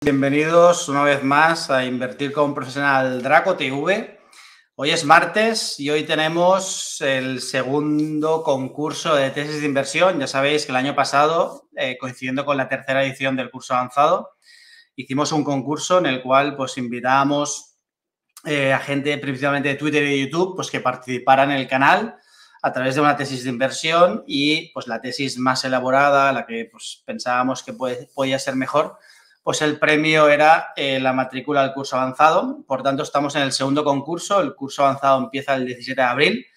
Bienvenidos una vez más a Invertir con un Profesional Draco TV. Hoy es martes y hoy tenemos el segundo concurso de tesis de inversión. Ya sabéis que el año pasado, coincidiendo con la tercera edición del curso avanzado, hicimos un concurso en el cual pues invitábamos a gente principalmente de Twitter y de YouTube pues que participara en el canal a través de una tesis de inversión y pues la tesis más elaborada, la que pues pensábamos que podía ser mejor, pues el premio era la matrícula al curso avanzado. Por tanto, estamos en el segundo concurso. El curso avanzado empieza el 17 de abril.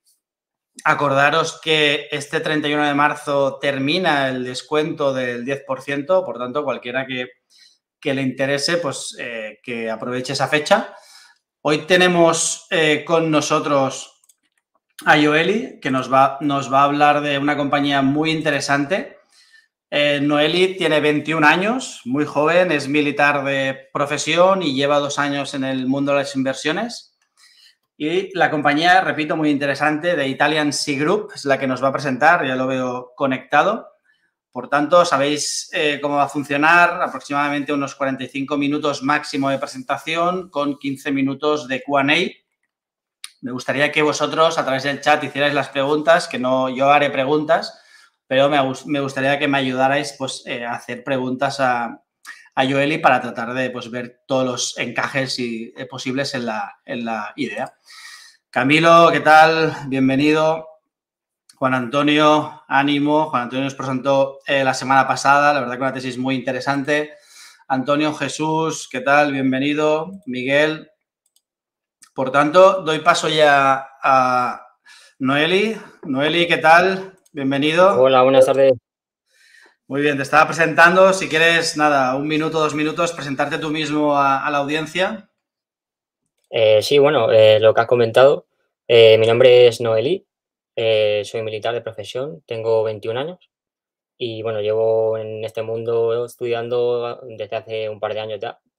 Acordaros que este 31 de marzo termina el descuento del 10%, por tanto, cualquiera que le interese, pues que aproveche esa fecha. Hoy tenemos con nosotros a Joeli, que nos va a hablar de una compañía muy interesante. Noeli tiene 21 años, muy joven, es militar de profesión y lleva 2 años en el mundo de las inversiones. Y la compañía, repito, muy interesante, de Italian Sea Group, es la que nos va a presentar, ya lo veo conectado. Por tanto, sabéis cómo va a funcionar, aproximadamente unos 45 minutos máximo de presentación con 15 minutos de Q&A. Me gustaría que vosotros a través del chat hicierais las preguntas, que no yo haré preguntas, pero me gustaría que me ayudarais pues, a hacer preguntas a Joeli para tratar de pues, ver todos los encajes posibles en la idea. Camilo, ¿qué tal? Bienvenido. Juan Antonio, ánimo. Juan Antonio nos presentó la semana pasada, la verdad que una tesis muy interesante. Antonio, Jesús, ¿qué tal? Bienvenido. Miguel. Por tanto, doy paso ya a Noeli. Noeli, ¿qué tal? Bienvenido. Hola, buenas tardes. Muy bien, te estaba presentando. Si quieres, nada, 1 minuto, 2 minutos, presentarte tú mismo a la audiencia. Sí, bueno, lo que has comentado. Mi nombre es Noelí, soy militar de profesión, tengo 21 años y bueno, llevo en este mundo estudiando desde hace un par de años ya.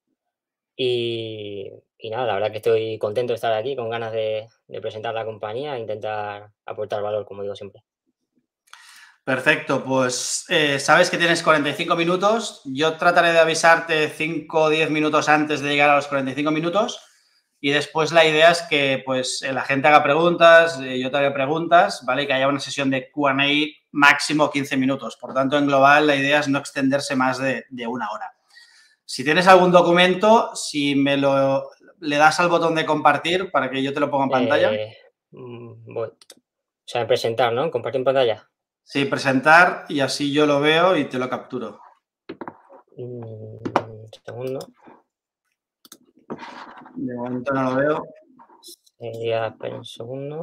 Y nada, la verdad que estoy contento de estar aquí, con ganas de presentar la compañía e intentar aportar valor, como digo siempre. Perfecto, pues sabes que tienes 45 minutos. Yo trataré de avisarte 5 o 10 minutos antes de llegar a los 45 minutos y después la idea es que pues la gente haga preguntas, yo te haga preguntas, ¿vale? Y que haya una sesión de Q&A máximo 15 minutos. Por tanto, en global la idea es no extenderse más de 1 hora. Si tienes algún documento, si le das al botón de compartir para que yo te lo ponga en pantalla. O sea, en presentar, ¿no? Compartir en pantalla. Sí, presentar y así yo lo veo y te lo capturo. Segundo. De momento no lo veo. Espera un segundo.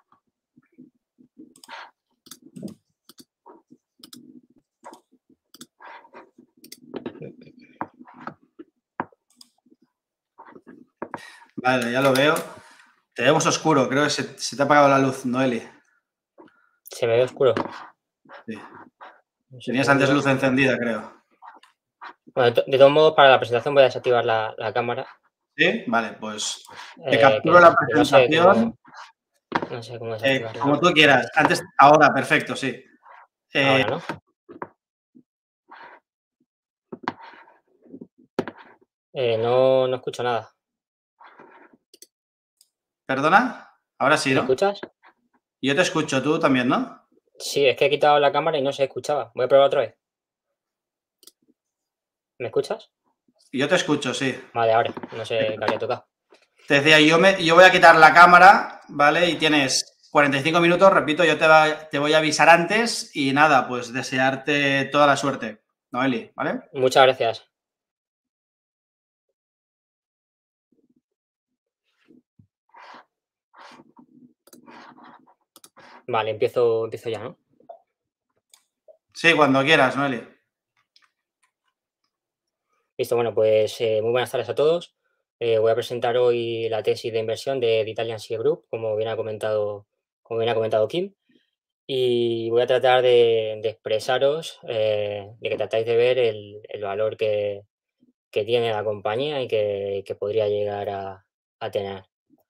Vale, ya lo veo. Te vemos oscuro, creo que se te ha apagado la luz, Noeli. Se me ve oscuro. Sí. Un Tenías antes segundo. luz encendida, creo. Bueno, de todos modos, para la presentación voy a desactivar la cámara. ¿Sí? Vale, pues te capturo Que la no sé presentación cómo desactivarla. como tú quieras. Ahora, perfecto, sí. Ahora, ¿no? No escucho nada. ¿Perdona? Ahora sí, ¿Me ¿no? escuchas? Yo te escucho, tú también, ¿no? Sí, es que he quitado la cámara y no se escuchaba. Voy a probar otra vez. ¿Me escuchas? Yo te escucho, sí. Vale, ahora. No sé qué había tocado. Te decía, yo voy a quitar la cámara, ¿vale? Y tienes 45 minutos, repito, yo te voy a avisar antes y nada, pues desearte toda la suerte, Noeli, ¿vale? Muchas gracias. Vale, empiezo ya, ¿no? Sí, cuando quieras, Noeli. Listo, bueno, pues muy buenas tardes a todos. Voy a presentar hoy la tesis de inversión de The Italian Sea Group, como bien ha comentado Kim. Y voy a tratar de expresaros, de que tratáis de ver el valor que tiene la compañía y que podría llegar a tener.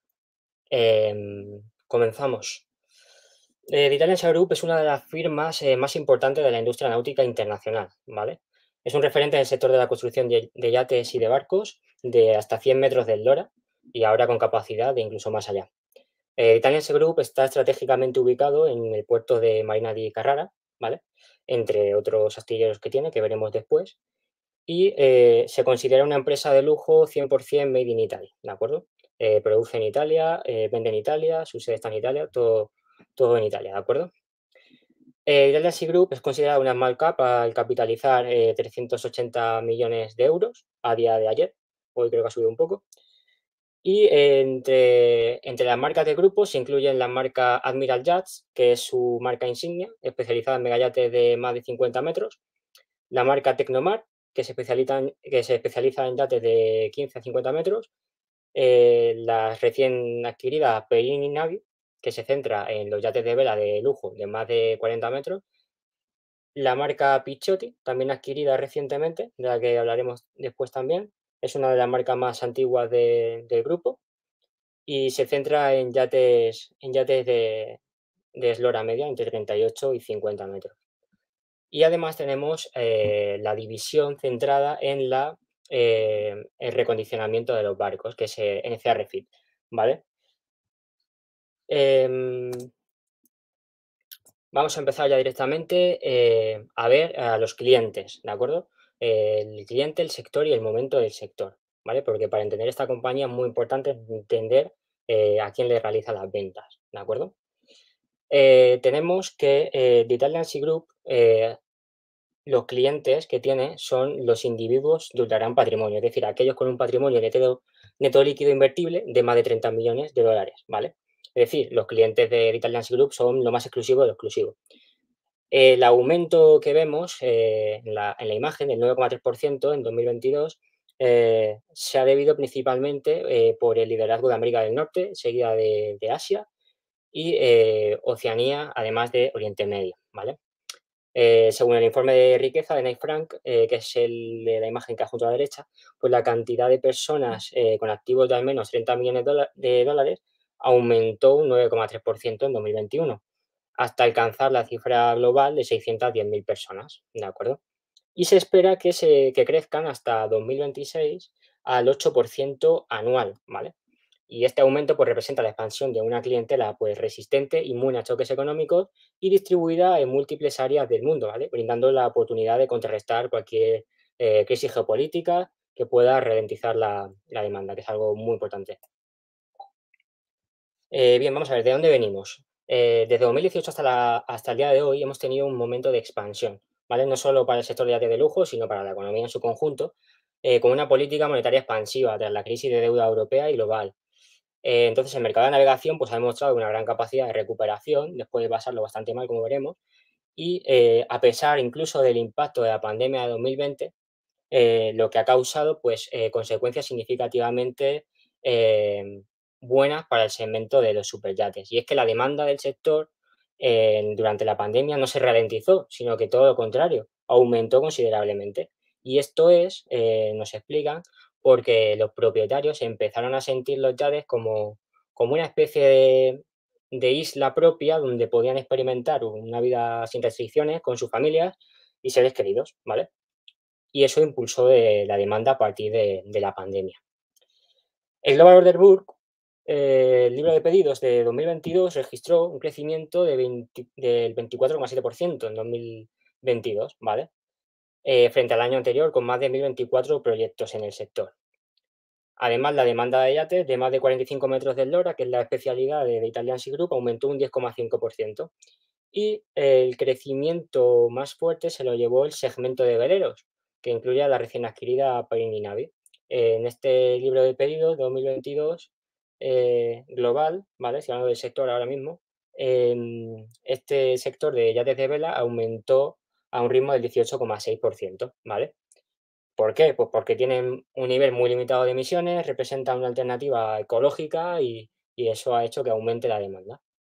Comenzamos. The Italian Sea Group es una de las firmas más importantes de la industria náutica internacional, ¿vale? Es un referente en el sector de la construcción de yates y de barcos de hasta 100 metros de eslora y ahora con capacidad de incluso más allá. Italian Sea Group está estratégicamente ubicado en el puerto de Marina di Carrara, ¿vale? Entre otros astilleros que tiene, que veremos después, y se considera una empresa de lujo 100% made in Italy, ¿de acuerdo? Produce en Italia, vende en Italia, su sede está en Italia, todo en Italia, ¿de acuerdo? Italian Sea Group es considerada una small cap al capitalizar 380 millones de euros a día de ayer, hoy creo que ha subido un poco, y entre las marcas del grupo se incluyen la marca Admiral Yachts, que es su marca insignia, especializada en megayates de más de 50 metros, la marca Tecnomar, que se especializa en yates de 15 a 50 metros, la recién adquirida Perini Navi, que se centra en los yates de vela de lujo de más de 40 metros, la marca Picciotti, también adquirida recientemente, de la que hablaremos después también, es una de las marcas más antiguas del grupo y se centra en yates de eslora media entre 38 y 50 metros. Y además tenemos la división centrada en el recondicionamiento de los barcos, que es NCA Refit, ¿vale? Em, Vamos a empezar ya directamente a ver a los clientes, ¿de acuerdo? El cliente, el sector y el momento del sector, ¿vale? Porque para entender esta compañía es muy importante entender a quién le realiza las ventas, ¿de acuerdo? Tenemos que The Italian Sea Group, los clientes que tiene son los individuos de ultra gran patrimonio, es decir, aquellos con un patrimonio neto líquido invertible de más de 30 millones de dólares, ¿vale? Es decir, los clientes de Italian Sea Group son lo más exclusivo de lo exclusivo. El aumento que vemos en la imagen, del 9,3% en 2022, se ha debido principalmente por el liderazgo de América del Norte, seguida de Asia y Oceanía, además de Oriente Medio, ¿vale? Según el informe de riqueza de Knight Frank, que es el de la imagen que junto a la derecha, pues la cantidad de personas con activos de al menos 30 millones de dólares aumentó un 9,3% en 2021, hasta alcanzar la cifra global de 610.000 personas, ¿de acuerdo? Y se espera que crezcan hasta 2026 al 8% anual, ¿vale? Y este aumento pues, representa la expansión de una clientela pues, resistente, inmune a choques económicos y distribuida en múltiples áreas del mundo, ¿vale? Brindando la oportunidad de contrarrestar cualquier crisis geopolítica que pueda ralentizar la demanda, que es algo muy importante. Bien, vamos a ver, ¿de dónde venimos? Desde 2018 hasta el día de hoy hemos tenido un momento de expansión, ¿vale? No solo para el sector de arte de lujo, sino para la economía en su conjunto, con una política monetaria expansiva tras la crisis de deuda europea y global. Entonces, el mercado de navegación pues, ha demostrado una gran capacidad de recuperación después de pasarlo bastante mal, como veremos, y a pesar incluso del impacto de la pandemia de 2020, lo que ha causado pues, consecuencias significativamente eh, buenas para el segmento de los superyates. Y es que la demanda del sector durante la pandemia no se ralentizó, sino que todo lo contrario, aumentó considerablemente. Y esto nos explican, porque los propietarios empezaron a sentir los yates como una especie de isla propia donde podían experimentar una vida sin restricciones con sus familias y seres queridos, ¿vale? Y eso impulsó la demanda a partir de la pandemia. El Global Order Book, el libro de pedidos de 2022, registró un crecimiento del 24,7% en 2022, ¿vale? Frente al año anterior, con más de 1.024 proyectos en el sector. Además, la demanda de yates de más de 45 metros de eslora, que es la especialidad de Italian Sea Group, aumentó un 10,5%. Y el crecimiento más fuerte se lo llevó el segmento de veleros, que incluye a la recién adquirida Perini Navi. En este libro de pedidos de 2022 global, ¿vale? Si hablamos del sector ahora mismo, este sector de yates de vela aumentó a un ritmo del 18,6%, ¿vale? ¿Por qué? Pues porque tienen un nivel muy limitado de emisiones, representan una alternativa ecológica y eso ha hecho que aumente la demanda.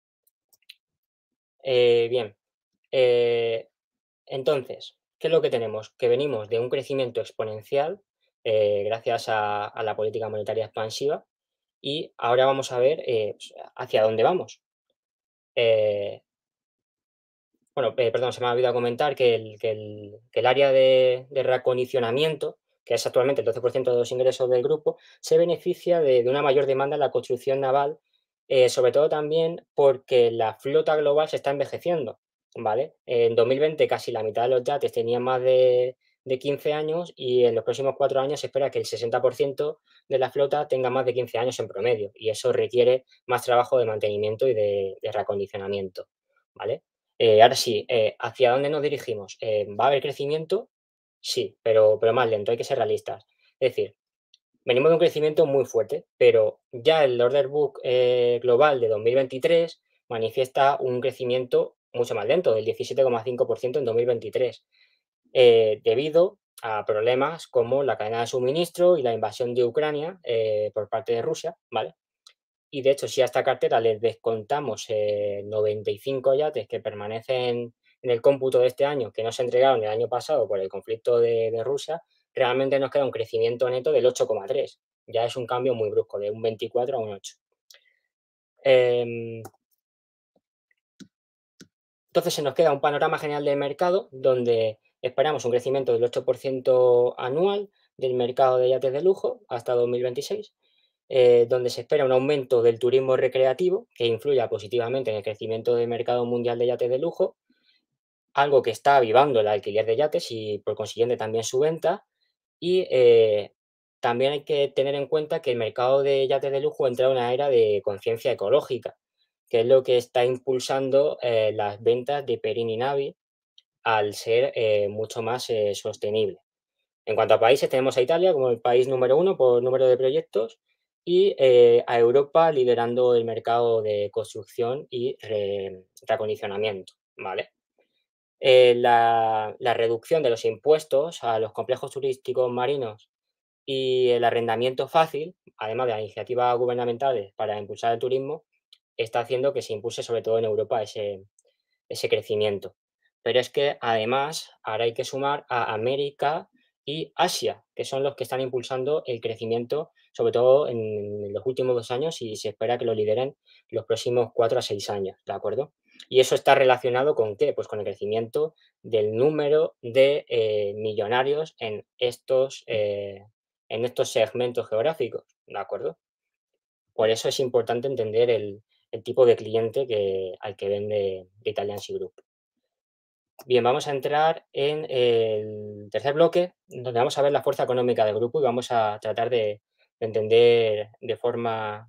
Bien, eh, entonces, ¿qué es lo que tenemos? Que venimos de un crecimiento exponencial gracias a la política monetaria expansiva y ahora vamos a ver hacia dónde vamos. Eh, Bueno, perdón, se me ha olvidado comentar que el área de reacondicionamiento, que es actualmente el 12% de los ingresos del grupo, se beneficia de una mayor demanda en la construcción naval, sobre todo también porque la flota global se está envejeciendo, ¿vale? En 2020 casi la mitad de los yates tenían más de 15 años y en los próximos 4 años se espera que el 60% de la flota tenga más de 15 años en promedio y eso requiere más trabajo de mantenimiento y de reacondicionamiento, ¿vale? Ahora sí, ¿hacia dónde nos dirigimos? ¿Va a haber crecimiento? Sí, pero más lento, hay que ser realistas. Es decir, venimos de un crecimiento muy fuerte, pero ya el order book global de 2023 manifiesta un crecimiento mucho más lento, del 17,5% en 2023, debido a problemas como la cadena de suministro y la invasión de Ucrania por parte de Rusia, ¿vale? Y de hecho, si a esta cartera le descontamos 95 yates que permanecen en el cómputo de este año, que no se entregaron el año pasado por el conflicto de Rusia, realmente nos queda un crecimiento neto del 8,3. Ya es un cambio muy brusco, de un 24 a un 8. Em, entonces se nos queda un panorama general del mercado donde esperamos un crecimiento del 8% anual del mercado de yates de lujo hasta 2026, donde se espera un aumento del turismo recreativo que influya positivamente en el crecimiento del mercado mundial de yates de lujo, algo que está avivando el alquiler de yates y por consiguiente también su venta. Y también hay que tener en cuenta que el mercado de yates de lujo entra en una era de conciencia ecológica, que es lo que está impulsando las ventas de Perini Navi al ser mucho más sostenible. En cuanto a países, tenemos a Italia como el país número uno por número de proyectos y a Europa liderando el mercado de construcción y reacondicionamiento, ¿vale? La reducción de los impuestos a los complejos turísticos marinos y el arrendamiento fácil, además de las iniciativas gubernamentales para impulsar el turismo, está haciendo que se impulse sobre todo en Europa ese crecimiento. Pero es que además ahora hay que sumar a América y Asia, que son los que están impulsando el crecimiento, sobre todo en los últimos 2 años y se espera que lo lideren los próximos 4 a 6 años, ¿de acuerdo? Y eso está relacionado con qué? Pues con el crecimiento del número de millonarios en estos segmentos geográficos, ¿de acuerdo? Por eso es importante entender el tipo de cliente al que vende Italian Sea Group. Bien, vamos a entrar en el tercer bloque, donde vamos a ver la fuerza económica del grupo y vamos a tratar de entender de forma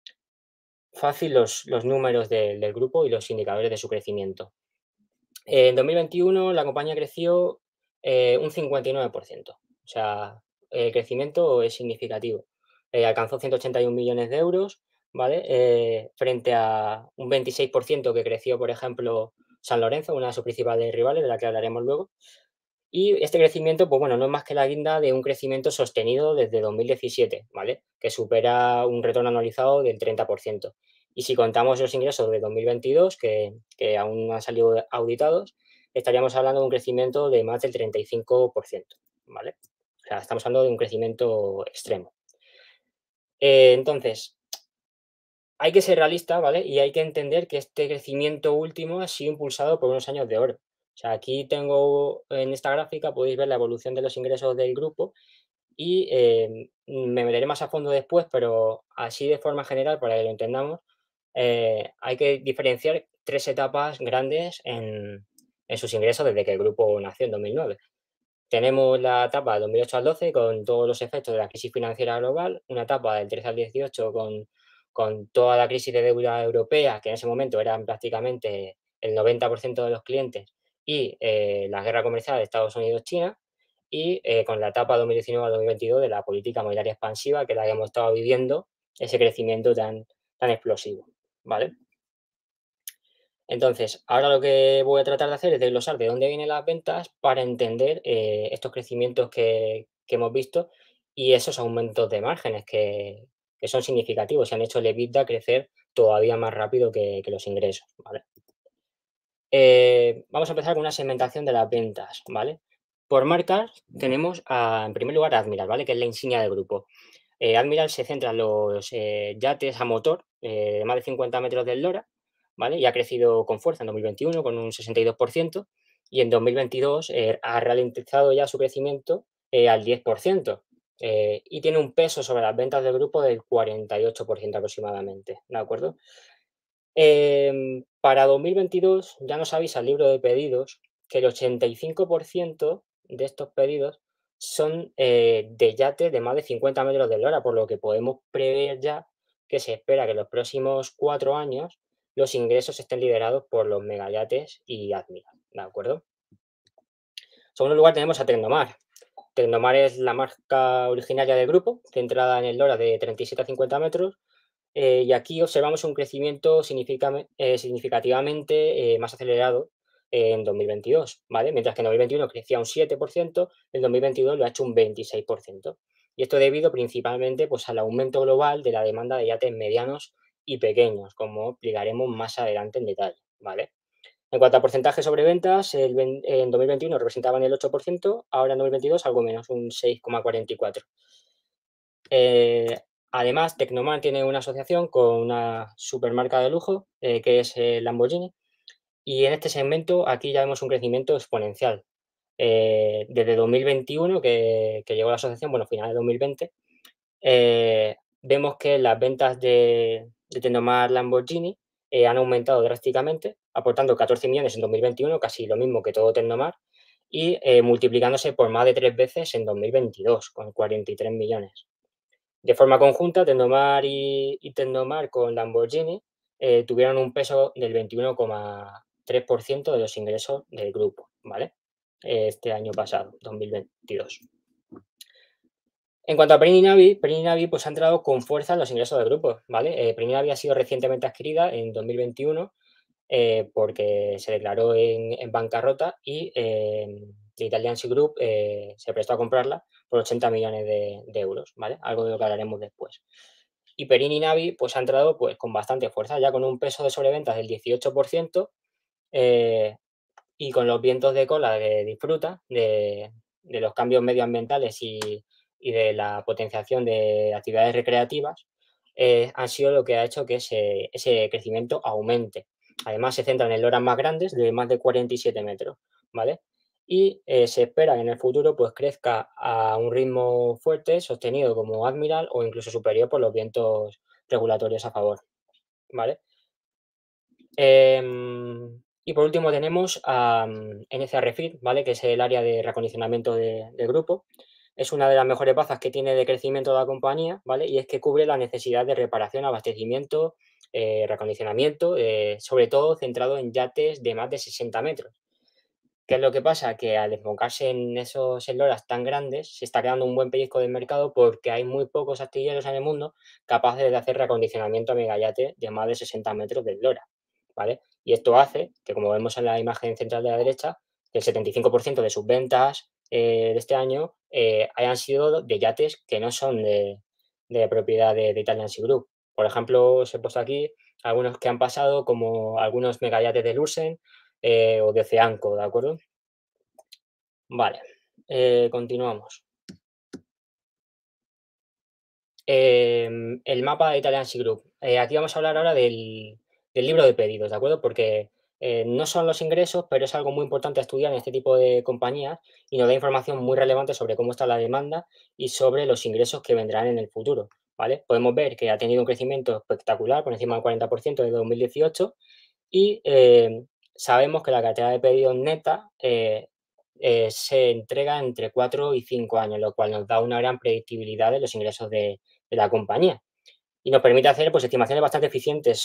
fácil los números del grupo y los indicadores de su crecimiento. En 2021 la compañía creció un 59%, o sea, el crecimiento es significativo. Alcanzó 181 millones de euros, ¿vale? Frente a un 26% que creció, por ejemplo, San Lorenzo, una de sus principales rivales, de la que hablaremos luego. Y este crecimiento, pues bueno, no es más que la guinda de un crecimiento sostenido desde 2017, ¿vale? Que supera un retorno anualizado del 30%. Y si contamos los ingresos de 2022, que aún no han salido auditados, estaríamos hablando de un crecimiento de más del 35%, ¿vale? O sea, estamos hablando de un crecimiento extremo. Entonces, hay que ser realista, ¿vale? Y hay que entender que este crecimiento último ha sido impulsado por unos años de oro. O sea, aquí tengo en esta gráfica, podéis ver la evolución de los ingresos del grupo y me meteré más a fondo después, pero así de forma general, para que lo entendamos, hay que diferenciar tres etapas grandes en sus ingresos desde que el grupo nació en 2009. Tenemos la etapa del 2008 al 12 con todos los efectos de la crisis financiera global, una etapa del 13 al 18 con toda la crisis de deuda europea, que en ese momento eran prácticamente el 90% de los clientes, y la guerra comercial de Estados Unidos-China, y con la etapa 2019 al 2022 de la política monetaria expansiva, que es la que hemos estado viviendo, ese crecimiento tan explosivo, ¿vale? Entonces, ahora lo que voy a tratar de hacer es desglosar de dónde vienen las ventas para entender estos crecimientos que hemos visto y esos aumentos de márgenes que son significativos y han hecho el EBITDA crecer todavía más rápido que los ingresos, ¿vale? Vamos a empezar con una segmentación de las ventas, ¿vale? Por marcas tenemos en primer lugar Admiral, ¿vale? Que es la insignia del grupo. Admiral se centra en los yates a motor de más de 50 metros de eslora, ¿vale? Y ha crecido con fuerza en 2021 con un 62% y en 2022 ha ralentizado ya su crecimiento al 10%. Y tiene un peso sobre las ventas del grupo del 48% aproximadamente, ¿de acuerdo? Para 2022 ya nos avisa el libro de pedidos que el 85% de estos pedidos son de yates de más de 50 metros de eslora, por lo que podemos prever ya que se espera que en los próximos 4 años los ingresos estén liderados por los megayates y Admiral, ¿de acuerdo? En segundo lugar tenemos a Tecnomar. Tecnomar es la marca originaria del grupo, centrada en el Lora de 37 a 50 metros, y aquí observamos un crecimiento significativamente más acelerado en 2022, ¿vale? Mientras que en 2021 crecía un 7%, en 2022 lo ha hecho un 26%. Y esto debido principalmente pues, al aumento global de la demanda de yates medianos y pequeños, como explicaremos más adelante en detalle, ¿vale? En cuanto a porcentaje sobre ventas, en 2021 representaban el 8%, ahora en 2022 algo menos, un 6,44%. Además, Tecnomar tiene una asociación con una supermarca de lujo, que es Lamborghini, y en este segmento aquí ya vemos un crecimiento exponencial. Desde 2021, que llegó la asociación, bueno, finales de 2020, vemos que las ventas de Tecnomar Lamborghini han aumentado drásticamente, aportando 14 millones en 2021, casi lo mismo que todo Tecnomar, y multiplicándose por más de 3 veces en 2022, con 43 millones. De forma conjunta, Tecnomar y Tecnomar con Lamborghini tuvieron un peso del 21,3% de los ingresos del grupo, ¿vale? Este año pasado, 2022. En cuanto a Perini Navi pues ha entrado con fuerza en los ingresos del grupo, ¿vale? Perini Navi ha sido recientemente adquirida en 2021 porque se declaró en bancarrota y The Italian Sea Group se prestó a comprarla por 80 millones de euros, ¿vale? Algo de lo que hablaremos después. Y Perini Navi pues ha entrado pues con bastante fuerza, ya con un peso de sobreventas del 18% y con los vientos de cola que disfruta de los cambios medioambientales y de la potenciación de actividades recreativas, han sido lo que ha hecho que ese crecimiento aumente. Además, se centran en loras más grandes, de más de 47 metros, ¿vale? Y se espera que en el futuro pues, crezca a un ritmo fuerte, sostenido como Admiral o incluso superior por los vientos regulatorios a favor, ¿vale? Y por último tenemos a NCA Refit, ¿vale? Que es el área de reacondicionamiento del grupo. Es una de las mejores bazas que tiene de crecimiento de la compañía, ¿vale? Y es que cubre la necesidad de reparación, abastecimiento, reacondicionamiento, sobre todo centrado en yates de más de 60 metros. ¿Qué es lo que pasa? Que al enfocarse en esos esloras tan grandes, se está quedando un buen pellizco del mercado porque hay muy pocos astilleros en el mundo capaces de hacer reacondicionamiento a megayate de más de 60 metros de eslora, ¿vale? Y esto hace que, como vemos en la imagen central de la derecha, que el 75% de sus ventas de este año hayan sido de yates que no son de propiedad de Italian Sea Group. Por ejemplo, os he puesto aquí algunos que han pasado, como algunos megayates de Lusen, o de Ceanco, ¿de acuerdo? Vale, continuamos. El mapa de Italian Sea Group. Aquí vamos a hablar ahora del libro de pedidos, ¿de acuerdo? Porque no son los ingresos, pero es algo muy importante a estudiar en este tipo de compañías y nos da información muy relevante sobre cómo está la demanda y sobre los ingresos que vendrán en el futuro, ¿vale? Podemos ver que ha tenido un crecimiento espectacular, por encima del 40% desde 2018, y sabemos que la cartera de pedidos neta se entrega entre 4 y 5 años, lo cual nos da una gran predictibilidad de los ingresos de la compañía y nos permite hacer pues, estimaciones bastante eficientes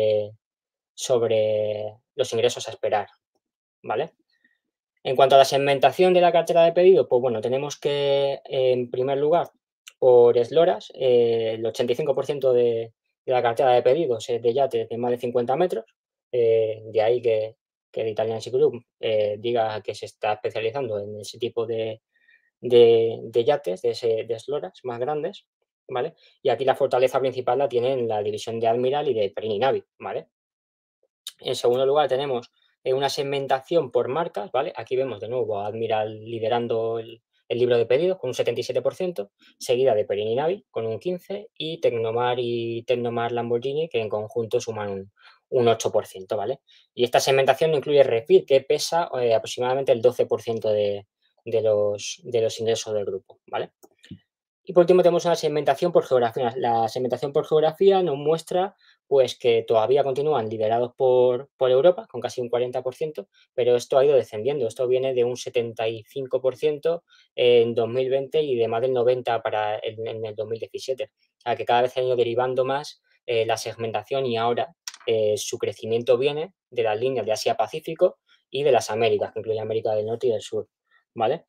sobre los ingresos a esperar, ¿vale? En cuanto a la segmentación de la cartera de pedidos, pues bueno, tenemos que, en primer lugar, por esloras, el 85% de la cartera de pedidos es de yates de más de 50 metros, de ahí que el Italian Sea Group diga que se está especializando en ese tipo de yates, de esloras más grandes, ¿vale? Y aquí la fortaleza principal la tiene en la división de Admiral y de Perini Navi, ¿vale? En segundo lugar, tenemos una segmentación por marcas, ¿vale? Aquí vemos de nuevo a Admiral liderando el libro de pedidos con un 77%, seguida de Perini Navi con un 15% y Tecnomar Lamborghini, que en conjunto suman un 8%, ¿vale? Y esta segmentación no incluye refit, que pesa aproximadamente el 12% de los ingresos del grupo, ¿vale? Y por último tenemos una segmentación por geografía. La segmentación por geografía nos muestra pues, que todavía continúan liderados por Europa, con casi un 40%, pero esto ha ido descendiendo. Esto viene de un 75% en 2020 y de más del 90% en el 2017. O sea, que cada vez han ido derivando más la segmentación y ahora su crecimiento viene de las líneas de Asia-Pacífico y de las Américas, que incluye América del Norte y del Sur, ¿vale?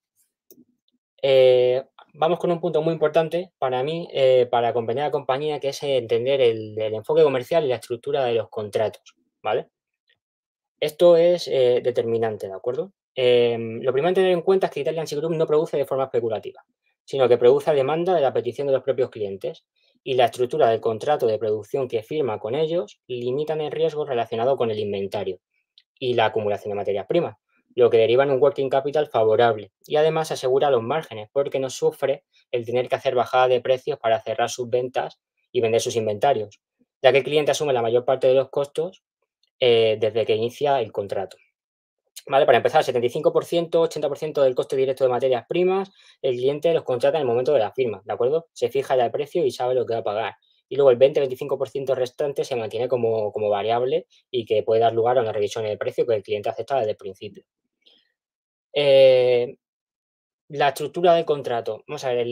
Vamos con un punto muy importante para mí, para acompañar a la compañía, que es entender el enfoque comercial y la estructura de los contratos, ¿vale? Esto es determinante, ¿de acuerdo? Lo primero a tener en cuenta es que Italian Sea Group no produce de forma especulativa, sino que produce a demanda de la petición de los propios clientes y la estructura del contrato de producción que firma con ellos limitan el riesgo relacionado con el inventario y la acumulación de materias primas, lo que deriva en un working capital favorable y además asegura los márgenes porque no sufre el tener que hacer bajada de precios para cerrar sus ventas y vender sus inventarios, ya que el cliente asume la mayor parte de los costos desde que inicia el contrato. ¿Vale? Para empezar, 75%, 80% del coste directo de materias primas, el cliente los contrata en el momento de la firma, ¿de acuerdo? Se fija ya el precio y sabe lo que va a pagar. Y luego el 20-25% restante se mantiene como variable y que puede dar lugar a una revisión de precio que el cliente acepta desde el principio. Eh, la estructura del contrato. Vamos a ver,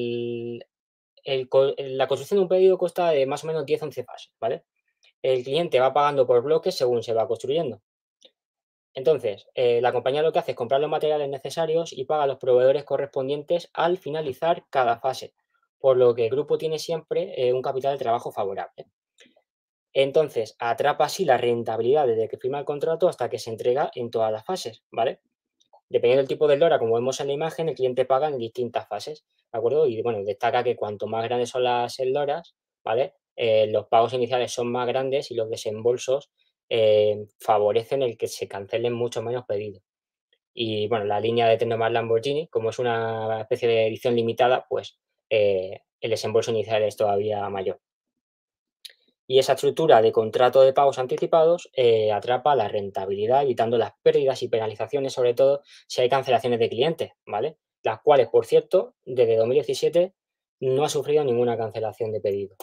la construcción de un pedido consta de más o menos 10-11 fases, ¿vale? El cliente va pagando por bloques según se va construyendo. Entonces, la compañía lo que hace es comprar los materiales necesarios y paga a los proveedores correspondientes al finalizar cada fase, por lo que el grupo tiene siempre un capital de trabajo favorable. Entonces, atrapa así la rentabilidad desde que firma el contrato hasta que se entrega en todas las fases, ¿vale? Dependiendo del tipo de LoRa, como vemos en la imagen, el cliente paga en distintas fases, ¿de acuerdo? Y bueno, destaca que cuanto más grandes son las LoRas, ¿vale? Los pagos iniciales son más grandes y los desembolsos favorecen el que se cancelen mucho menos pedidos. Y bueno, la línea de Tennomar Lamborghini, como es una especie de edición limitada, pues el desembolso inicial es todavía mayor. Y esa estructura de contrato de pagos anticipados atrapa la rentabilidad, evitando las pérdidas y penalizaciones, sobre todo si hay cancelaciones de clientes, ¿vale? Las cuales, por cierto, desde 2017 no ha sufrido ninguna cancelación de pedidos.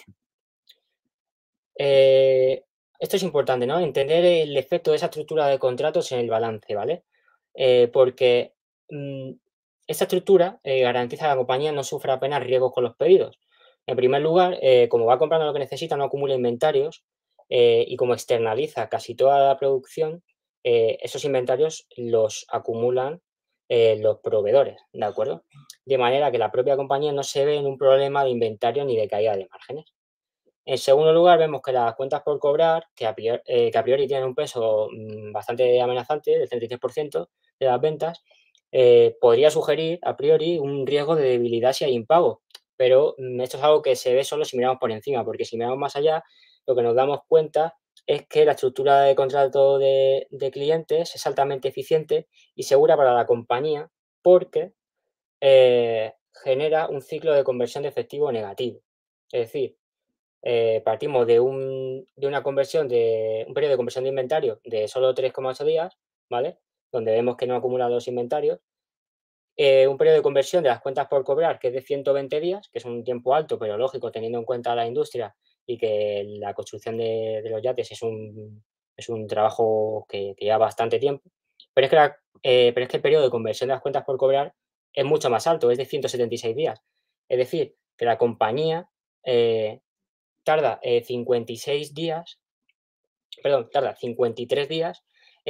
Esto es importante, ¿no? Entender el efecto de esa estructura de contratos en el balance, ¿vale? Porque esta estructura garantiza que la compañía no sufra apenas riesgos con los pedidos. En primer lugar, como va comprando lo que necesita, no acumula inventarios y como externaliza casi toda la producción, esos inventarios los acumulan los proveedores, ¿de acuerdo? De manera que la propia compañía no se ve en un problema de inventario ni de caída de márgenes. En segundo lugar, vemos que las cuentas por cobrar, que a priori tienen un peso bastante amenazante, del 33% de las ventas, podría sugerir a priori un riesgo de debilidad si hay impago. Pero esto es algo que se ve solo si miramos por encima, porque si miramos más allá, lo que nos damos cuenta es que la estructura de contrato de clientes es altamente eficiente y segura para la compañía porque genera un ciclo de conversión de efectivo negativo. Es decir, partimos de una conversión de un periodo de conversión de inventario de solo 3,8 días, ¿vale? Donde vemos que no acumula los inventarios. Un periodo de conversión de las cuentas por cobrar que es de 120 días, que es un tiempo alto, pero lógico teniendo en cuenta la industria y que la construcción de los yates es un trabajo que lleva bastante tiempo. Pero es que, pero es que el periodo de conversión de las cuentas por cobrar es mucho más alto, es de 176 días. Es decir, que la compañía tarda 56 días, perdón, tarda 53 días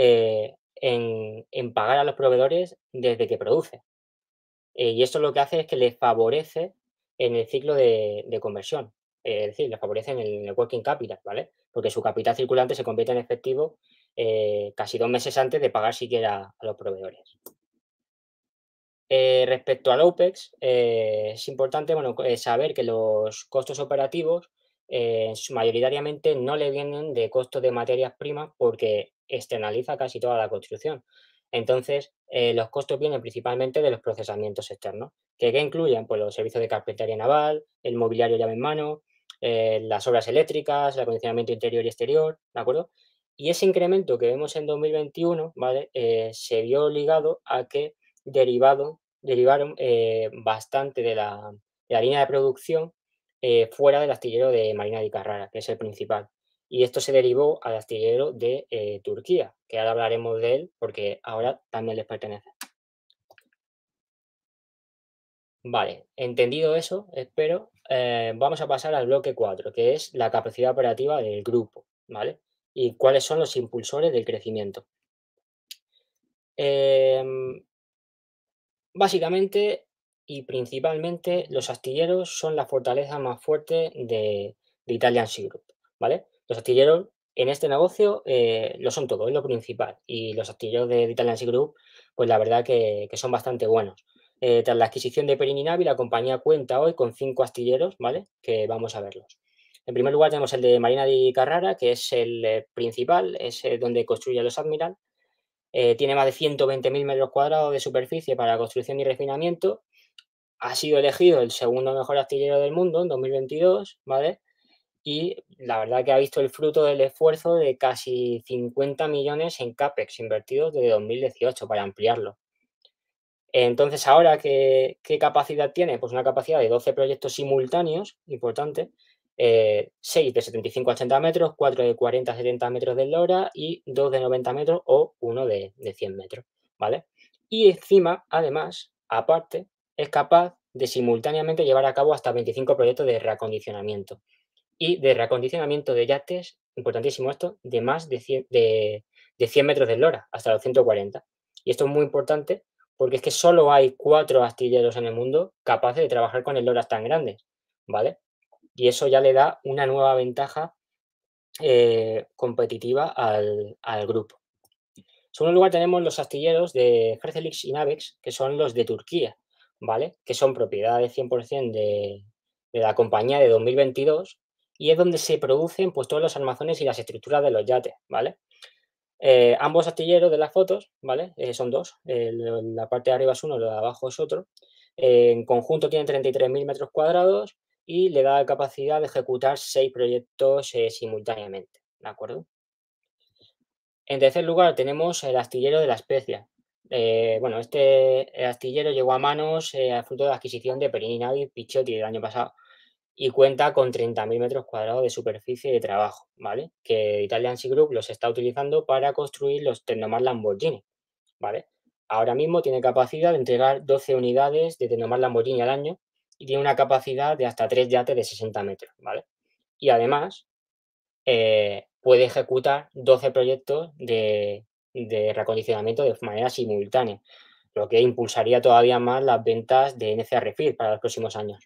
en pagar a los proveedores desde que produce. Y esto lo que hace es que le favorece en el ciclo de conversión, es decir, le favorece en el working capital, ¿vale? Porque su capital circulante se convierte en efectivo casi 2 meses antes de pagar siquiera a los proveedores. Respecto al OPEX, es importante bueno, saber que los costos operativos mayoritariamente no le vienen de costos de materias primas porque externaliza casi toda la construcción. Entonces, los costos vienen principalmente de los procesamientos externos, que incluyen pues, los servicios de carpintería naval, el mobiliario llave en mano, las obras eléctricas, el acondicionamiento interior y exterior, ¿de acuerdo? Y ese incremento que vemos en 2021, ¿vale? Se vio ligado a que derivaron bastante de la línea de producción fuera del astillero de Marina di Carrara, que es el principal. Y esto se derivó al astillero de Turquía, que ahora hablaremos de él porque ahora también les pertenece. Vale, entendido eso, espero, vamos a pasar al bloque 4, que es la capacidad operativa del grupo, ¿vale? Y cuáles son los impulsores del crecimiento. Em, Básicamente y principalmente, los astilleros son la fortaleza más fuerte de Italian Sea Group, ¿vale? Los astilleros en este negocio lo son todo, es lo principal. Y los astilleros de Italian Sea Group, pues la verdad que son bastante buenos. Tras la adquisición de Perini Navi, la compañía cuenta hoy con 5 astilleros, ¿vale? Que vamos a verlos. En primer lugar tenemos el de Marina di Carrara, que es el principal, es donde construye los Admiral. Tiene más de 120.000 metros cuadrados de superficie para construcción y refinamiento. Ha sido elegido el segundo mejor astillero del mundo en 2022, ¿vale? Y la verdad que ha visto el fruto del esfuerzo de casi 50 millones en CAPEX invertidos desde 2018 para ampliarlo. Entonces, ahora, ¿qué capacidad tiene? Pues una capacidad de 12 proyectos simultáneos, importante, 6 de 75 a 80 metros, 4 de 40 a 70 metros de eslora y 2 de 90 metros o uno de 100 metros, ¿vale? Y encima, además, aparte, es capaz de simultáneamente llevar a cabo hasta 25 proyectos de reacondicionamiento y de reacondicionamiento de yates, importantísimo esto, de más de 100 metros de eslora, hasta los 140. Y esto es muy importante porque es que solo hay 4 astilleros en el mundo capaces de trabajar con esloras tan grandes, ¿vale? Y eso ya le da una nueva ventaja competitiva al grupo. En segundo lugar tenemos los astilleros de Hercelix y Navex, que son los de Turquía, ¿vale? Que son propiedad de 100% de la compañía de 2022 y es donde se producen pues todos los armazones y las estructuras de los yates, ¿vale? Ambos astilleros de las fotos, ¿vale? Son dos, la parte de arriba es uno, la de abajo es otro. En conjunto tienen 33.000 metros cuadrados y le da capacidad de ejecutar 6 proyectos simultáneamente, ¿de acuerdo? En tercer lugar tenemos el astillero de La Spezia. Bueno, este astillero llegó a manos a fruto de la adquisición de Perini Navi Picciotti el año pasado y cuenta con 30.000 metros cuadrados de superficie de trabajo, ¿vale? Que Italian Sea Group los está utilizando para construir los Tecnomar Lamborghini, ¿vale? Ahora mismo tiene capacidad de entregar 12 unidades de Tecnomar Lamborghini al año y tiene una capacidad de hasta 3 yates de 60 metros, ¿vale? Y además puede ejecutar 12 proyectos de reacondicionamiento de manera simultánea, lo que impulsaría todavía más las ventas de NCA Refit para los próximos años.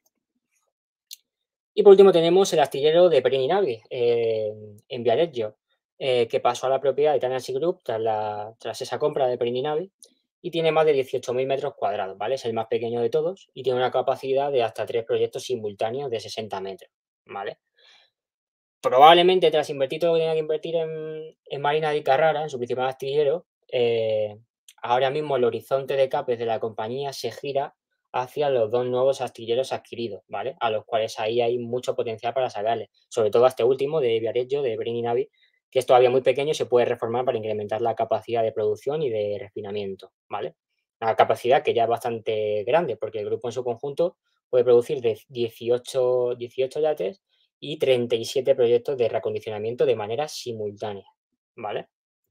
Y por último tenemos el astillero de Perini Navi en Viareggio, que pasó a la propiedad de Italian Sea Group tras esa compra de Perini Navi y tiene más de 18.000 metros cuadrados, ¿vale? Es el más pequeño de todos y tiene una capacidad de hasta 3 proyectos simultáneos de 60 metros, ¿vale? Probablemente tras invertir todo lo que tenía que invertir en Marina di Carrara, en su principal astillero, ahora mismo el horizonte de CAPEX de la compañía se gira hacia los 2 nuevos astilleros adquiridos, ¿vale? A los cuales ahí hay mucho potencial para sacarle, sobre todo a este último de Viareggio, de Brini Navi, que es todavía muy pequeño y se puede reformar para incrementar la capacidad de producción y de refinamiento, ¿vale? Una capacidad que ya es bastante grande, porque el grupo en su conjunto puede producir de 18 yates y 37 proyectos de reacondicionamiento de manera simultánea, ¿vale?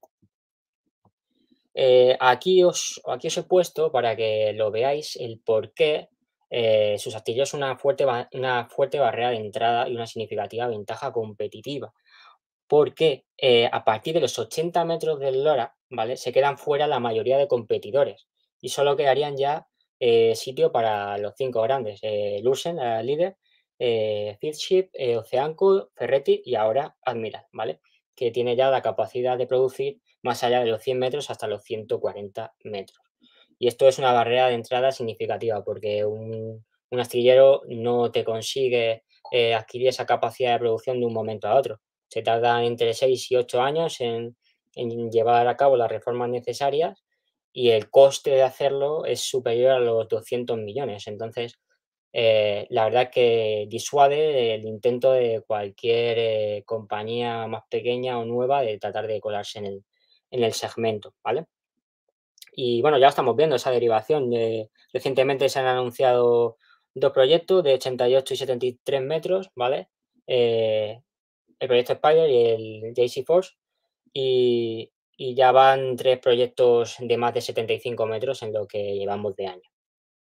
Aquí os he puesto para que lo veáis el por qué sus astilleros son una fuerte barrera de entrada y una significativa ventaja competitiva. Porque a partir de los 80 metros del eslora, ¿vale? Se quedan fuera la mayoría de competidores y solo quedarían ya sitio para los 5 grandes, Lursen, la líder, Fieldship, Oceanco, Ferretti y ahora Admiral, ¿vale? Que tiene ya la capacidad de producir más allá de los 100 metros hasta los 140 metros. Y esto es una barrera de entrada significativa porque un astillero no te consigue adquirir esa capacidad de producción de un momento a otro. Se tardan entre 6 y 8 años en llevar a cabo las reformas necesarias y el coste de hacerlo es superior a los 200 millones. Entonces, la verdad es que disuade el intento de cualquier compañía más pequeña o nueva de tratar de colarse en el segmento, ¿vale? Y bueno, ya estamos viendo esa derivación. Recientemente se han anunciado dos proyectos de 88 y 73 metros, ¿vale? El proyecto Spider y el JC Force. Y ya van tres proyectos de más de 75 metros en lo que llevamos de año.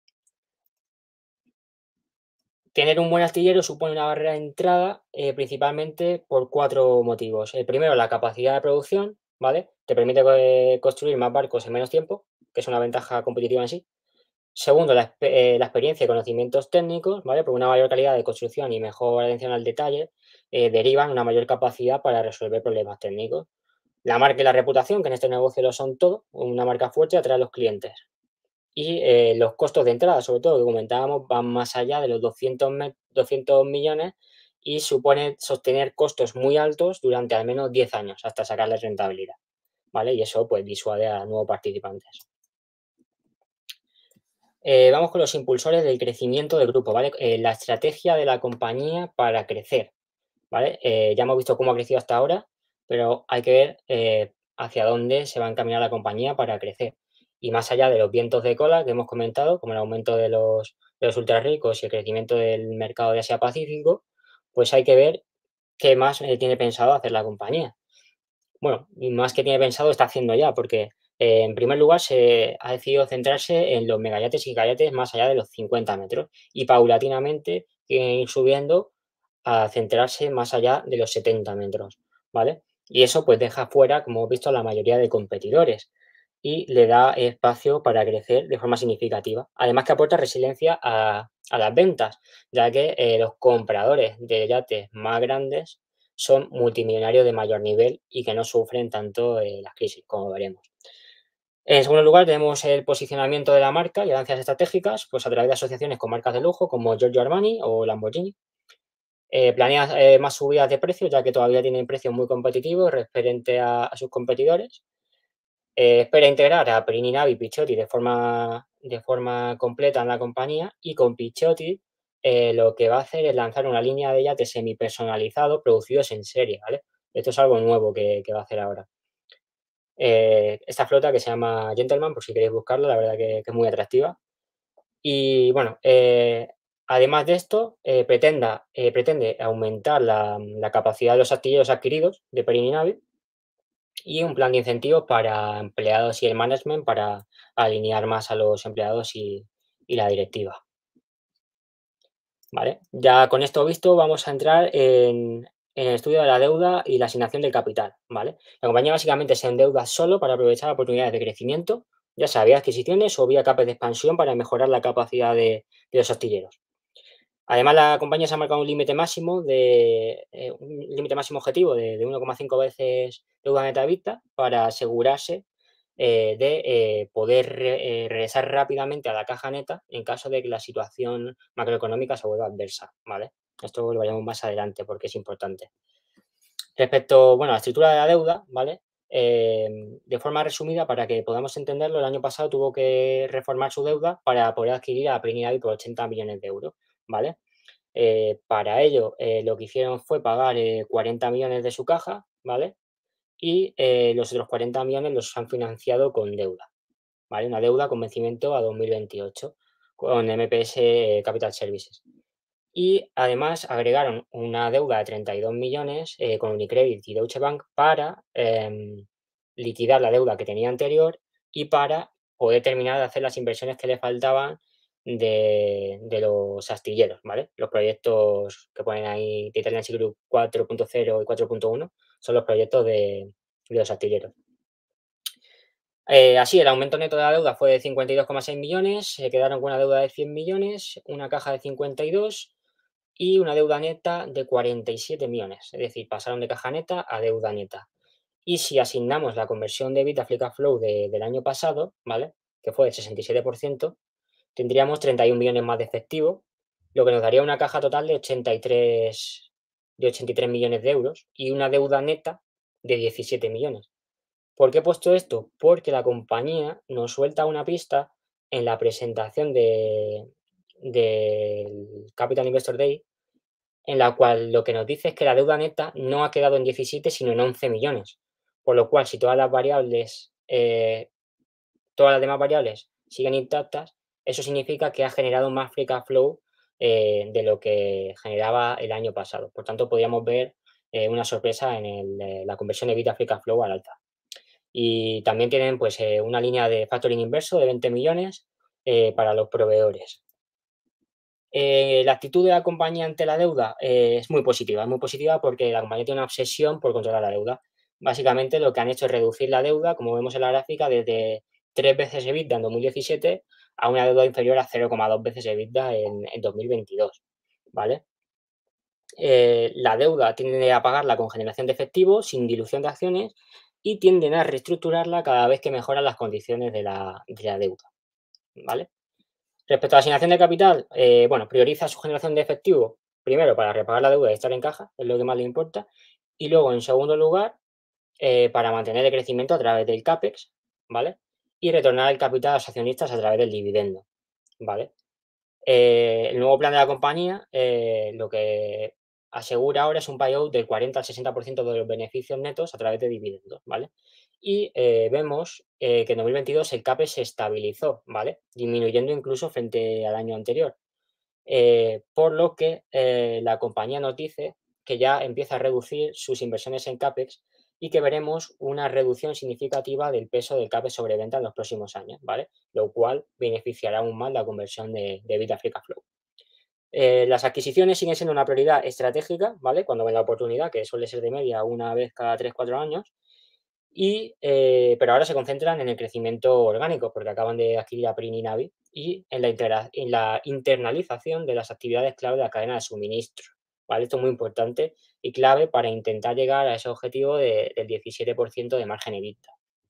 Tener un buen astillero supone una barrera de entrada, principalmente por cuatro motivos. El primero, la capacidad de producción, ¿vale? Te permite construir más barcos en menos tiempo, que es una ventaja competitiva en sí. Segundo, la experiencia y conocimientos técnicos, ¿vale? Por una mayor calidad de construcción y mejor atención al detalle, derivan una mayor capacidad para resolver problemas técnicos. La marca y la reputación, que en este negocio lo son todo, una marca fuerte atrae a los clientes. Y los costos de entrada, sobre todo, que comentábamos, van más allá de los 200 millones y supone sostener costos muy altos durante al menos 10 años hasta sacarles rentabilidad, ¿vale? Y eso pues disuade a nuevos participantes. Vamos con los impulsores del crecimiento del grupo, ¿vale? La estrategia de la compañía para crecer, ¿vale? Ya hemos visto cómo ha crecido hasta ahora, pero hay que ver hacia dónde se va a encaminar la compañía para crecer. Y más allá de los vientos de cola que hemos comentado, como el aumento de los ultra ricos y el crecimiento del mercado de Asia-Pacífico, pues hay que ver qué más tiene pensado hacer la compañía. Bueno, y más que tiene pensado, está haciendo ya, porque en primer lugar se ha decidido centrarse en los megayates y gigayates más allá de los 50 metros y paulatinamente quieren ir subiendo a centrarse más allá de los 70 metros, ¿vale? Y eso pues deja fuera, como hemos visto, a la mayoría de competidores y le da espacio para crecer de forma significativa. Además que aporta resiliencia a las ventas, ya que los compradores de yates más grandes son multimillonarios de mayor nivel y que no sufren tanto las crisis, como veremos. En segundo lugar, tenemos el posicionamiento de la marca y alianzas estratégicas, pues a través de asociaciones con marcas de lujo como Giorgio Armani o Lamborghini. Planea más subidas de precios, ya que todavía tienen precios muy competitivos referente a sus competidores. Espera integrar a Perini Navi y Picciotti de forma completa en la compañía y con Picciotti lo que va a hacer es lanzar una línea de yates semipersonalizados producidos en serie, ¿vale? Esto es algo nuevo que va a hacer ahora. Esta flota que se llama Gentleman, por si queréis buscarla, la verdad que es muy atractiva. Y bueno, además de esto, pretende aumentar la capacidad de los astilleros adquiridos de Perini Navi y un plan de incentivos para empleados y el management para alinear más a los empleados y la directiva, ¿vale? Ya con esto visto, vamos a entrar en el estudio de la deuda y la asignación del capital, ¿vale? La compañía básicamente se endeuda solo para aprovechar oportunidades de crecimiento, ya sea vía adquisiciones o vía capes de expansión para mejorar la capacidad de los astilleros. Además, la compañía se ha marcado un límite máximo objetivo de 1,5 veces deuda neta EBITDA para asegurarse de poder regresar rápidamente a la caja neta en caso de que la situación macroeconómica se vuelva adversa, ¿vale? Esto lo veremos más adelante porque es importante. Respecto, bueno, a la estructura de la deuda, ¿vale? De forma resumida, para que podamos entenderlo, el año pasado tuvo que reformar su deuda para poder adquirir a Priniavi por 80 millones de euros, ¿vale? Para ello, lo que hicieron fue pagar 40 millones de su caja, ¿vale? Y los otros 40 millones los han financiado con deuda, ¿vale? Una deuda con vencimiento a 2028 con MPS Capital Services. Y además agregaron una deuda de 32 millones con Unicredit y Deutsche Bank para liquidar la deuda que tenía anterior y para poder terminar de hacer las inversiones que le faltaban de los astilleros, ¿vale? Los proyectos que ponen ahí de Italian Sea Group 4.0 y 4.1 son los proyectos de los astilleros. Así, el aumento neto de la deuda fue de 52,6 millones, se quedaron con una deuda de 100 millones, una caja de 52 y una deuda neta de 47 millones, es decir, pasaron de caja neta a deuda neta. Y si asignamos la conversión de EBITDA a free cash flow del año pasado, ¿vale? Que fue del 67%, tendríamos 31 millones más de efectivo, lo que nos daría una caja total de 83 millones de euros y una deuda neta de 17 millones. ¿Por qué he puesto esto? Porque la compañía nos suelta una pista en la presentación del Capital Investor Day, en la cual lo que nos dice es que la deuda neta no ha quedado en 17, sino en 11 millones. Por lo cual, si todas las variables, todas las demás variables siguen intactas, eso significa que ha generado más free cash flow de lo que generaba el año pasado. Por tanto, podríamos ver una sorpresa en la conversión de EBITDA a free cash flow al alza. Y también tienen pues, una línea de factoring inverso de 20 millones para los proveedores. La actitud de la compañía ante la deuda es muy positiva porque la compañía tiene una obsesión por controlar la deuda. Básicamente lo que han hecho es reducir la deuda, como vemos en la gráfica, desde 3 veces EBITDA en 2017 a una deuda inferior a 0,2 veces EBITDA en 2022, ¿vale? La deuda tiende a pagarla con generación de efectivo, sin dilución de acciones, y tienden a reestructurarla cada vez que mejoran las condiciones de la deuda, ¿vale? Respecto a la asignación de capital, bueno, prioriza su generación de efectivo, primero para repagar la deuda y estar en caja, es lo que más le importa, y luego, en segundo lugar, para mantener el crecimiento a través del CAPEX, ¿vale? Y retornar el capital a los accionistas a través del dividendo, ¿vale? El nuevo plan de la compañía, lo que asegura ahora es un payout del 40 al 60% de los beneficios netos a través de dividendos, ¿vale? Y vemos que en 2022 el CAPEX se estabilizó, ¿vale? Disminuyendo incluso frente al año anterior. Por lo que la compañía nos dice que ya empieza a reducir sus inversiones en CAPEX y que veremos una reducción significativa del peso del CAPEX sobre venta en los próximos años, ¿vale? Lo cual beneficiará aún más la conversión de EBITDA a Free Cash Flow. Las adquisiciones siguen siendo una prioridad estratégica, ¿vale? Cuando ven la oportunidad, que suele ser de media una vez cada 3-4 años, pero ahora se concentran en el crecimiento orgánico, porque acaban de adquirir a Prin y Navi, y en la internalización de las actividades clave de la cadena de suministro, ¿vale? Esto es muy importante y clave para intentar llegar a ese objetivo del 17% de margen EBITDA.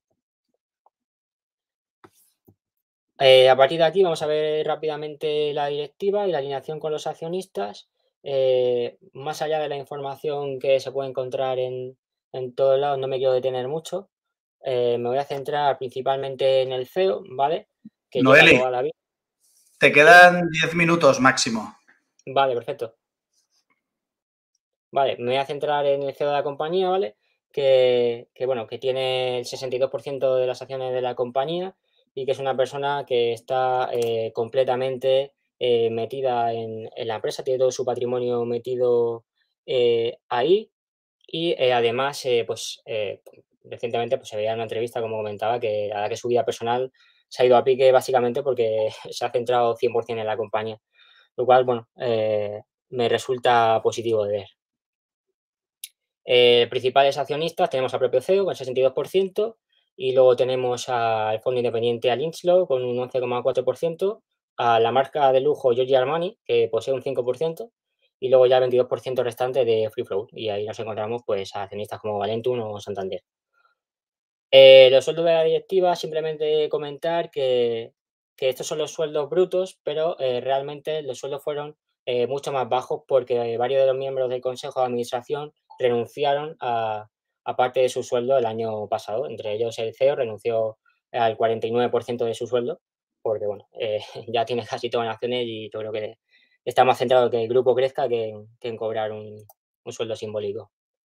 A partir de aquí vamos a ver rápidamente la directiva y la alineación con los accionistas. Más allá de la información que se puede encontrar en todos lados, no me quiero detener mucho. Me voy a centrar principalmente en el CEO, ¿vale? Que lleva Noeli, toda la vida. te quedan 10 minutos máximo. Vale, perfecto. Vale, me voy a centrar en el CEO de la compañía, ¿vale? Bueno, que tiene el 62% de las acciones de la compañía y que es una persona que está completamente metida en la empresa, tiene todo su patrimonio metido ahí y además, recientemente pues, se veía en una entrevista, como comentaba, que la verdad que su vida personal se ha ido a pique básicamente porque se ha centrado 100% en la compañía, lo cual, bueno, me resulta positivo de ver. Principales accionistas tenemos al propio CEO con el 62% y luego tenemos al fondo independiente al Inslow con un 11,4%, a la marca de lujo Giorgio Armani que posee un 5% y luego ya el 22% restante de Free Float y ahí nos encontramos pues a accionistas como Valentum o Santander. Los sueldos de la directiva, simplemente comentar que estos son los sueldos brutos, pero realmente los sueldos fueron mucho más bajos porque varios de los miembros del consejo de administración renunciaron a parte de su sueldo el año pasado. Entre ellos el CEO renunció al 49% de su sueldo, porque bueno, ya tiene casi todas las acciones y yo creo que está más centrado en que el grupo crezca que en cobrar un sueldo simbólico.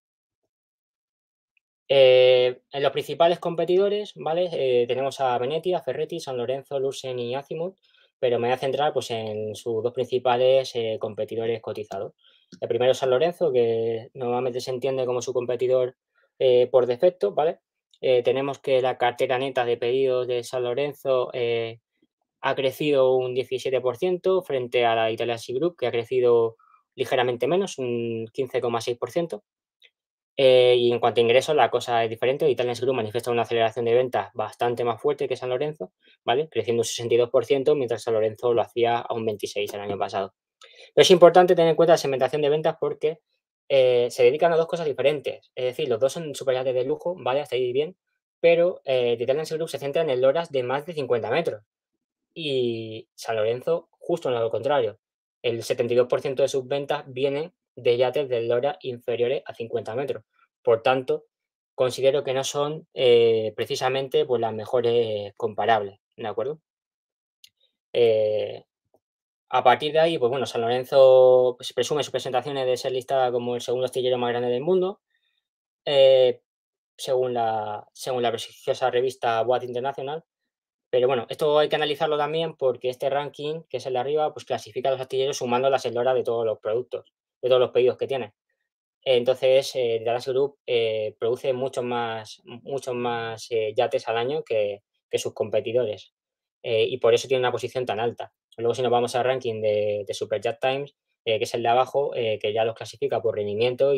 En los principales competidores, ¿vale? Tenemos a Veneti, Ferretti, San Lorenzo, Lursen y Azimut, pero me voy a centrar pues, en sus dos principales competidores cotizados. El primero es San Lorenzo, que normalmente se entiende como su competidor por defecto, ¿vale? Tenemos que la cartera neta de pedidos de San Lorenzo ha crecido un 17% frente a la Italian Sea Group, que ha crecido ligeramente menos, un 15,6%. Y en cuanto a ingresos, la cosa es diferente. Italians Group manifiesta una aceleración de ventas bastante más fuerte que San Lorenzo, ¿vale? Creciendo un 62%, mientras San Lorenzo lo hacía a un 26% el año pasado. Pero es importante tener en cuenta la segmentación de ventas porque se dedican a dos cosas diferentes. Es decir, los dos son superiores de lujo, ¿vale? Hasta ahí bien. Pero Italians Group se centra en loras de más de 50 metros. Y San Lorenzo, justo en lo contrario. El 72% de sus ventas vienen de yates de eslora inferiores a 50 metros. Por tanto, considero que no son precisamente pues, las mejores comparables, ¿de acuerdo? Eh, A partir de ahí, pues bueno, San Lorenzo pues, presume sus presentaciones de ser listada como el segundo astillero más grande del mundo, eh, según la prestigiosa revista Watt International. Pero bueno, esto hay que analizarlo también porque este ranking, que es el de arriba, pues clasifica a los astilleros sumando la eslora de todos los productos, de todos los pedidos que tiene. Entonces, Dallas Group produce muchos más yates al año que sus competidores, y por eso tiene una posición tan alta. Luego, si nos vamos al ranking de Super Yacht Times, que es el de abajo, que ya los clasifica por rendimiento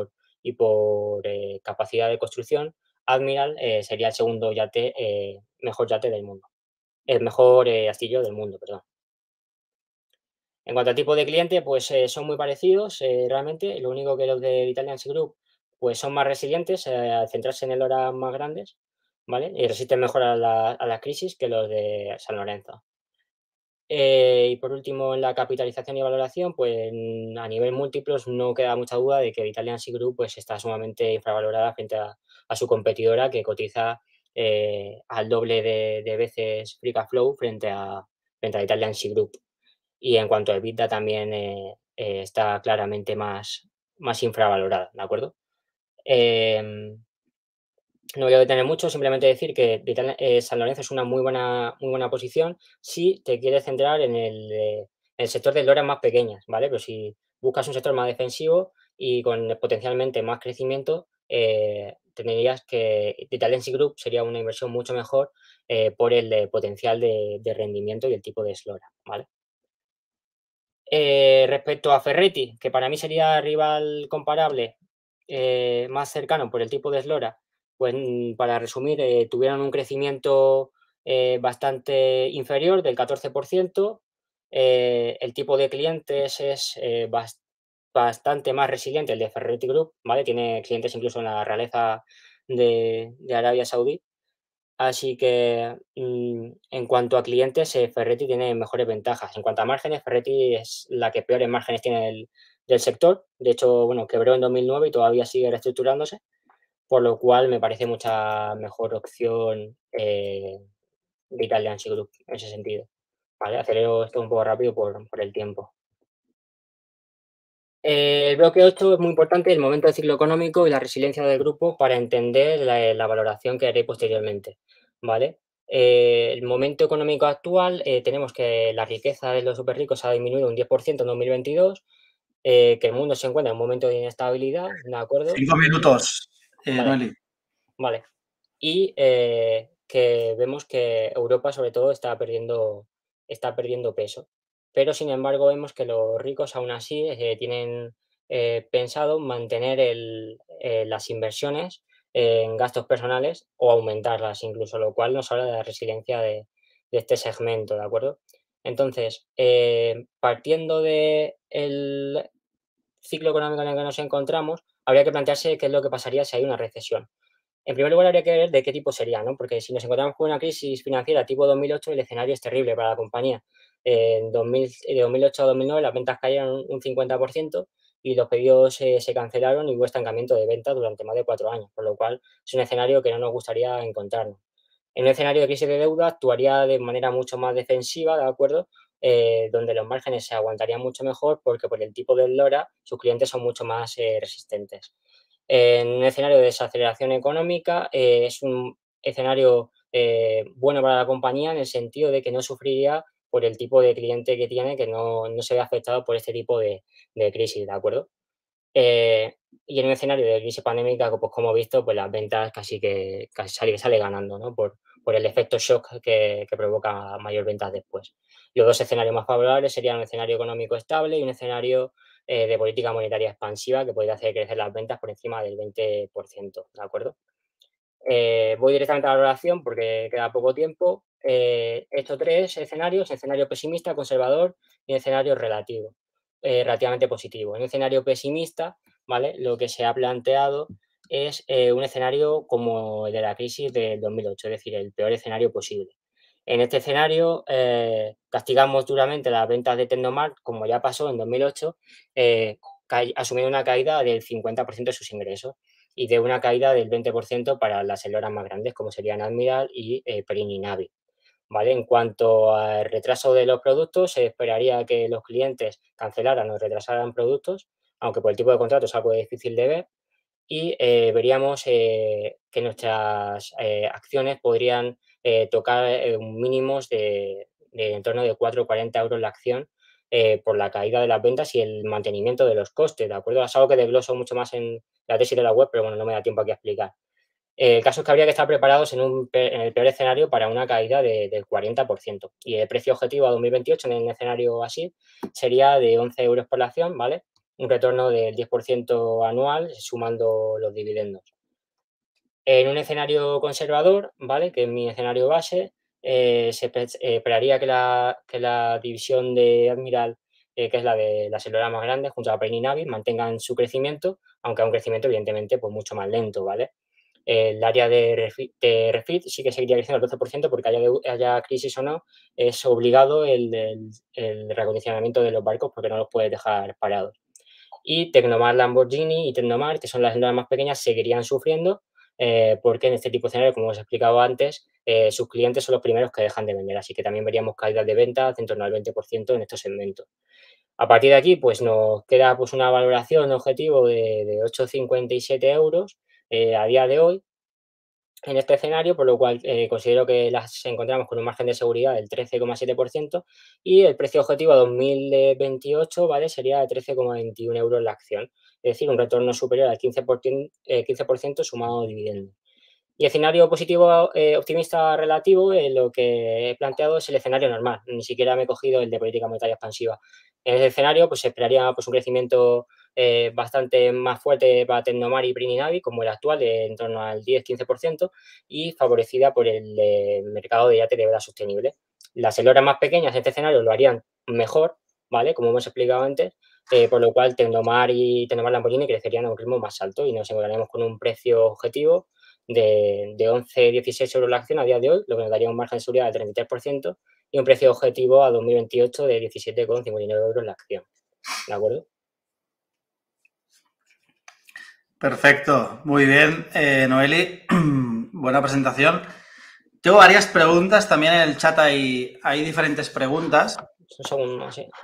y por capacidad de construcción, Admiral sería el segundo yate, mejor yate del mundo, el mejor astillero del mundo, perdón. En cuanto al tipo de cliente, pues, son muy parecidos, realmente. Lo único que los de Italian Sea Group, pues, son más resilientes, al centrarse en eloras más grandes, ¿vale? Y resisten mejor a la crisis que los de San Lorenzo. Y por último, en la capitalización y valoración, pues, a nivel múltiplos no queda mucha duda de que Italian Sea Group, pues, está sumamente infravalorada frente a su competidora, que cotiza, al doble de veces Free Cash Flow frente a Italian Sea Group. Y en cuanto a EBITDA también, está claramente más infravalorada, ¿de acuerdo? Em, no voy a detener mucho, simplemente decir que San Lorenzo es una muy buena posición si te quieres centrar en el sector de loras más pequeñas, ¿vale? Pero si buscas un sector más defensivo y con potencialmente más crecimiento, tendrías que Italian Sea Group sería una inversión mucho mejor, por el potencial de rendimiento y el tipo de eslora, ¿vale? Respecto a Ferretti, que para mí sería rival comparable, más cercano por el tipo de eslora, pues, para resumir, tuvieron un crecimiento, bastante inferior del 14%. El tipo de clientes es, bastante más resiliente, el de Ferretti Group, ¿vale? Tiene clientes incluso en la realeza de Arabia Saudí. Así que, en cuanto a clientes, Ferretti tiene mejores ventajas. En cuanto a márgenes, Ferretti es la que peores márgenes tiene del sector. De hecho, bueno, quebró en 2009 y todavía sigue reestructurándose, por lo cual me parece mucha mejor opción, de Italian Sea Group en ese sentido, ¿vale? Acelero esto un poco rápido por el tiempo. El bloque 8 es muy importante, el momento del ciclo económico y la resiliencia del grupo para entender la valoración que haré posteriormente, ¿vale? El momento económico actual, tenemos que la riqueza de los superricos ha disminuido un 10% en 2022, que el mundo se encuentra en un momento de inestabilidad, ¿de acuerdo? 5 minutos, Vale, Noeli. vale. Y que vemos que Europa, sobre todo, está perdiendo peso. Pero, sin embargo, vemos que los ricos, aún así, tienen pensado mantener las inversiones en gastos personales o aumentarlas incluso, lo cual nos habla de la resiliencia de este segmento, ¿de acuerdo? Entonces, partiendo del ciclo económico en el que nos encontramos, habría que plantearse qué es lo que pasaría si hay una recesión. En primer lugar, habría que ver de qué tipo sería, ¿no? Porque si nos encontramos con una crisis financiera tipo 2008, el escenario es terrible para la compañía. En 2000, de 2008 a 2009 las ventas cayeron un 50% y los pedidos se cancelaron y hubo estancamiento de ventas durante más de 4 años, por lo cual es un escenario que no nos gustaría encontrarnos. En un escenario de crisis de deuda actuaría de manera mucho más defensiva, ¿de acuerdo? Donde los márgenes se aguantarían mucho mejor porque por el tipo de LORA sus clientes son mucho más resistentes. En un escenario de desaceleración económica, es un escenario bueno para la compañía en el sentido de que no sufriría por el tipo de cliente que tiene, que no se ve afectado por este tipo de crisis, ¿de acuerdo? Y en un escenario de crisis pandémica, pues como he visto, pues las ventas casi sale ganando, ¿no? Por el efecto shock que provoca mayor ventas después. Los dos escenarios más favorables serían un escenario económico estable y un escenario de política monetaria expansiva que podría hacer crecer las ventas por encima del 20%, ¿de acuerdo? Voy directamente a la valoración porque queda poco tiempo. He hecho tres escenarios: escenario pesimista, conservador y escenario relativamente positivo. En el escenario pesimista, ¿vale? Lo que se ha planteado es un escenario como el de la crisis del 2008, es decir, el peor escenario posible. En este escenario, castigamos duramente las ventas de Tecnomart, como ya pasó en 2008, asumiendo una caída del 50% de sus ingresos y de una caída del 20% para las eloras más grandes, como serían Admiral y Perini Navi, ¿vale? En cuanto al retraso de los productos, se esperaría que los clientes cancelaran o retrasaran productos, aunque por el tipo de contrato es algo difícil de ver, y veríamos que nuestras acciones podrían tocar mínimos de en torno de 4,40 € la acción por la caída de las ventas y el mantenimiento de los costes, ¿de acuerdo? Es algo que desgloso mucho más en la tesis de la web, pero bueno, no me da tiempo aquí a explicar. El caso es que habría que estar preparados en el peor escenario para una caída del 40%. Y el precio objetivo a 2028 en un escenario así sería de 11 euros por la acción, ¿vale? Un retorno del 10% anual sumando los dividendos. En un escenario conservador, ¿vale? Que es mi escenario base, esperaría que la división de Admiral, que es la de la aseguradora más grande, junto a Penny Navi, mantengan su crecimiento, aunque a un crecimiento, evidentemente, pues mucho más lento, ¿vale? El área de refit sí que seguiría creciendo al 12% porque haya crisis o no, es obligado el reacondicionamiento de los barcos porque no los puedes dejar parados. Y Tecnomar Lamborghini y Tecnomar, que son las más pequeñas, seguirían sufriendo porque en este tipo de escenario, como os he explicado antes, sus clientes son los primeros que dejan de vender. Así que también veríamos caídas de ventas de en torno al 20% en estos segmentos. A partir de aquí, pues nos queda pues, una valoración objetivo de 8,57 € a día de hoy en este escenario, por lo cual considero que las encontramos con un margen de seguridad del 13,7% y el precio objetivo a 2028, ¿vale? Sería de 13,21 € la acción, es decir, un retorno superior al 15% sumado a dividendos. Y escenario positivo, optimista relativo, lo que he planteado es el escenario normal, ni siquiera me he cogido el de política monetaria expansiva. En ese escenario, pues se esperaría pues, un crecimiento bastante más fuerte para Tecnomar y Navi, como el actual, de en torno al 10-15%, y favorecida por el mercado de yate de vela sostenible. Las eloras más pequeñas en este escenario lo harían mejor, ¿vale? Como hemos explicado antes, por lo cual Tecnomar y Tecnomar Lamborghini crecerían a un ritmo más alto y nos encontraremos con un precio objetivo de 11-16 € la acción a día de hoy, lo que nos daría un margen de seguridad del 33% y un precio objetivo a 2028 de 17,59 € la acción. ¿De acuerdo? Perfecto, muy bien, Noeli. Buena presentación. Tengo varias preguntas, también en el chat hay diferentes preguntas. Un segundo, sí.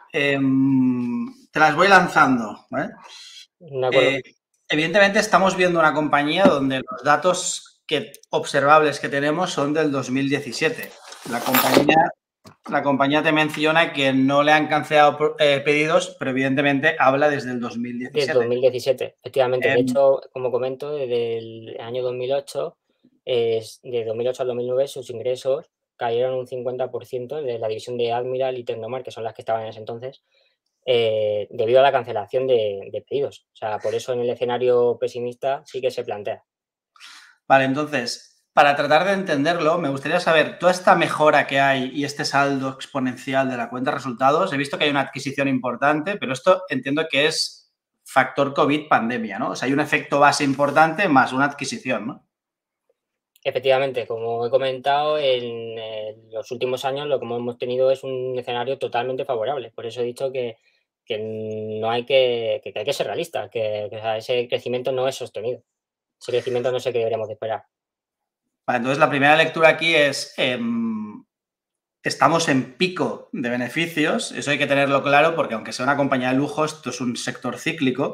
Te las voy lanzando, ¿vale? De acuerdo. Evidentemente estamos viendo una compañía donde los datos observables que tenemos son del 2017. La compañía te menciona que no le han cancelado pedidos, pero evidentemente habla desde el 2017. Desde 2017, efectivamente. De hecho, como comento, desde el año 2008, de 2008 al 2009, sus ingresos cayeron un 50% de la división de Admiral y Tecnomar, que son las que estaban en ese entonces, debido a la cancelación de pedidos. O sea, por eso en el escenario pesimista sí que se plantea. Vale, entonces, para tratar de entenderlo, me gustaría saber toda esta mejora que hay y este saldo exponencial de la cuenta de resultados. He visto que hay una adquisición importante, pero esto entiendo que es factor COVID pandemia, ¿no? O sea, hay un efecto base importante más una adquisición, ¿no? Efectivamente, como he comentado, en los últimos años lo que hemos tenido es un escenario totalmente favorable. Por eso he dicho que no hay que hay que ser realistas, o sea, ese crecimiento no es sostenido. Ese crecimiento no es el que deberíamos de esperar. Vale, entonces la primera lectura aquí es, estamos en pico de beneficios, eso hay que tenerlo claro porque aunque sea una compañía de lujo, esto es un sector cíclico.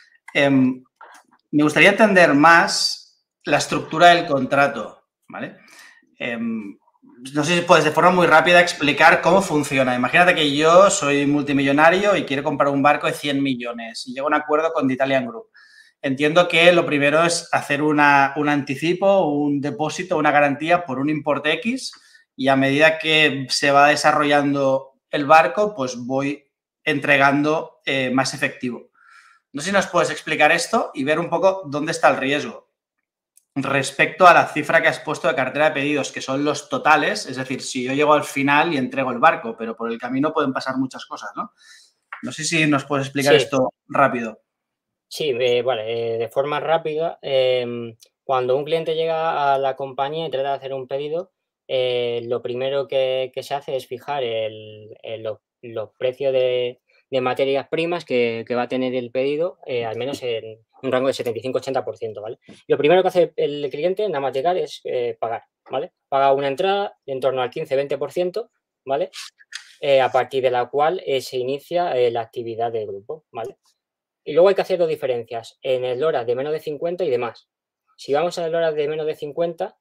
Me gustaría entender más la estructura del contrato, ¿vale? No sé si puedes de forma muy rápida explicar cómo funciona. Imagínate que yo soy multimillonario y quiero comprar un barco de 100 millones y llego a un acuerdo con The Italian Group. Entiendo que lo primero es hacer un anticipo, un depósito, una garantía por un importe X y a medida que se va desarrollando el barco, pues voy entregando más efectivo. No sé si nos puedes explicar esto y ver un poco dónde está el riesgo. Respecto a la cifra que has puesto de cartera de pedidos, que son los totales, es decir, si yo llego al final y entrego el barco, pero por el camino pueden pasar muchas cosas, ¿no? No sé si nos puedes explicar esto rápido. Sí, vale, de forma rápida, cuando un cliente llega a la compañía y trata de hacer un pedido, lo primero que se hace es fijar los precios de materias primas que va a tener el pedido, al menos en un rango de 75-80%, ¿vale? Lo primero que hace el cliente, nada más llegar, es pagar, ¿vale? Paga una entrada de en torno al 15-20%, ¿vale? A partir de la cual se inicia la actividad del grupo, ¿vale? Y luego hay que hacer dos diferencias, en el horas de menos de 50 y demás. Si vamos a el horas de menos de 50,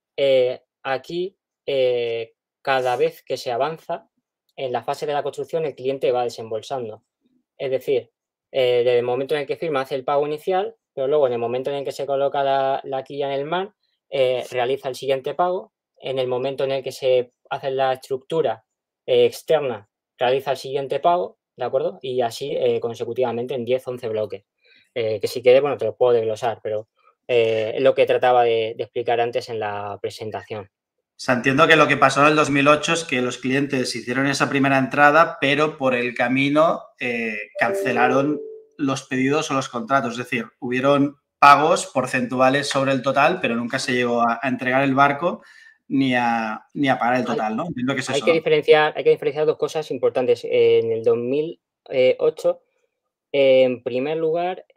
aquí cada vez que se avanza en la fase de la construcción, el cliente va desembolsando. Es decir, desde el momento en el que firma hace el pago inicial, pero luego en el momento en el que se coloca la quilla en el mar, realiza el siguiente pago. En el momento en el que se hace la estructura externa, realiza el siguiente pago, ¿de acuerdo? Y así consecutivamente en 10-11 bloques. Que si quieres, bueno, te lo puedo desglosar, pero es lo que trataba de explicar antes en la presentación. O sea, entiendo que lo que pasó en el 2008 es que los clientes hicieron esa primera entrada, pero por el camino cancelaron los pedidos o los contratos. Es decir, hubieron pagos porcentuales sobre el total, pero nunca se llegó a entregar el barco ni a pagar el total, ¿no? Entiendo que es hay eso, que ¿no? diferenciar dos cosas importantes. En el 2008, en primer lugar,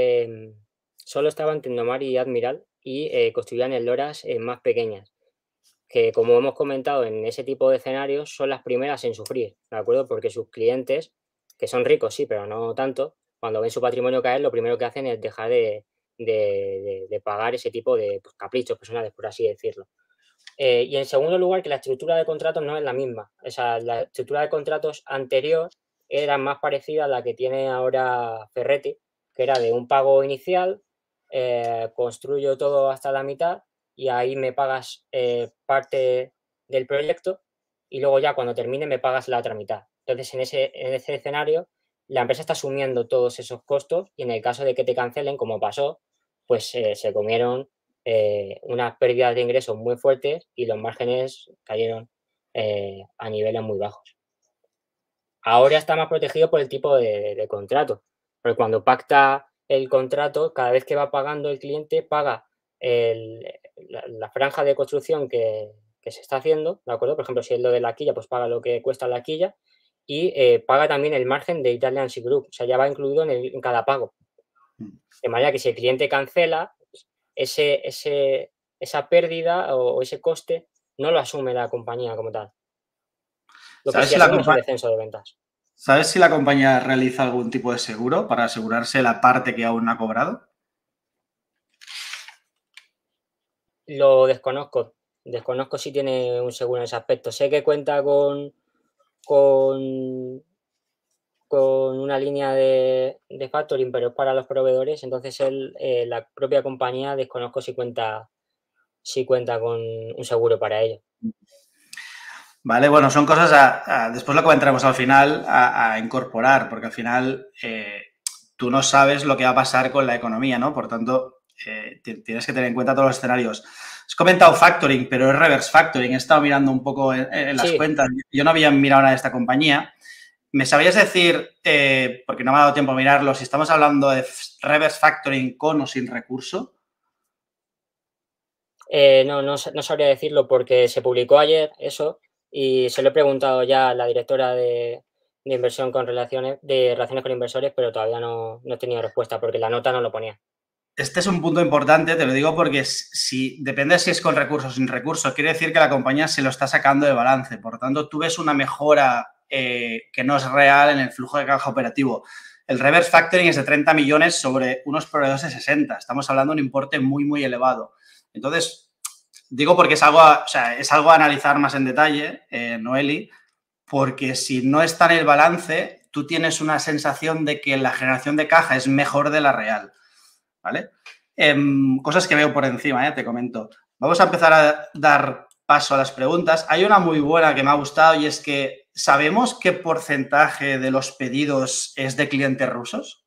solo estaban Tecnomar y Admiral y construían en loras más pequeñas, que como hemos comentado en ese tipo de escenarios son las primeras en sufrir, ¿de acuerdo? Porque sus clientes, que son ricos, sí, pero no tanto, cuando ven su patrimonio caer, lo primero que hacen es dejar de pagar ese tipo de pues, caprichos personales, por así decirlo. Y en segundo lugar, que la estructura de contratos no es la misma. O sea, la estructura de contratos anterior era más parecida a la que tiene ahora Ferretti, que era de un pago inicial, construyo todo hasta la mitad y ahí me pagas parte del proyecto y luego ya cuando termine me pagas la otra mitad. Entonces, en ese escenario, la empresa está asumiendo todos esos costos y en el caso de que te cancelen, como pasó, pues se comieron unas pérdidas de ingresos muy fuertes y los márgenes cayeron a niveles muy bajos. Ahora está más protegido por el tipo de contrato, porque cuando pacta el contrato, cada vez que va pagando el cliente, paga la franja de construcción que se está haciendo, ¿de acuerdo? Por ejemplo, si es lo de la quilla, pues paga lo que cuesta la quilla y paga también el margen de Italian Sea Group, o sea, ya va incluido en cada pago. De manera que si el cliente cancela, esa pérdida o ese coste no lo asume la compañía como tal. Lo que ¿Sabes sí si la asume es un descenso de ventas. ¿Sabes si la compañía realiza algún tipo de seguro para asegurarse la parte que aún no ha cobrado? Lo desconozco. Desconozco si tiene un seguro en ese aspecto. Sé que cuenta con, con una línea de factoring, pero es para los proveedores. Entonces, la propia compañía desconozco si cuenta con un seguro para ello. Vale, bueno, son cosas después lo comentaremos al final a incorporar, porque al final tú no sabes lo que va a pasar con la economía, ¿no? Por tanto, tienes que tener en cuenta todos los escenarios. Has comentado factoring, pero es reverse factoring. He estado mirando un poco en las Sí, cuentas. Yo no había mirado nada de esta compañía. ¿Me sabrías decir, porque no me ha dado tiempo a mirarlo, si estamos hablando de reverse factoring con o sin recurso? no sabría decirlo porque se publicó ayer eso y se lo he preguntado ya a la directora de inversión de relaciones con inversores, pero todavía no he tenido respuesta porque la nota no lo ponía. Este es un punto importante, te lo digo porque si depende si es con recursos o sin recursos, quiere decir que la compañía se lo está sacando de balance. Por tanto, tú ves una mejora que no es real en el flujo de caja operativo. El reverse factoring es de 30 millones sobre unos proveedores de 60. Estamos hablando de un importe muy, muy elevado. Entonces, digo porque es algo a analizar más en detalle, Noeli, porque si no está en el balance, tú tienes una sensación de que la generación de caja es mejor de la real. ¿Vale? Cosas que veo por encima, te comento. Vamos a empezar a dar paso a las preguntas. Hay una muy buena que me ha gustado y es que ¿sabemos qué porcentaje de los pedidos es de clientes rusos?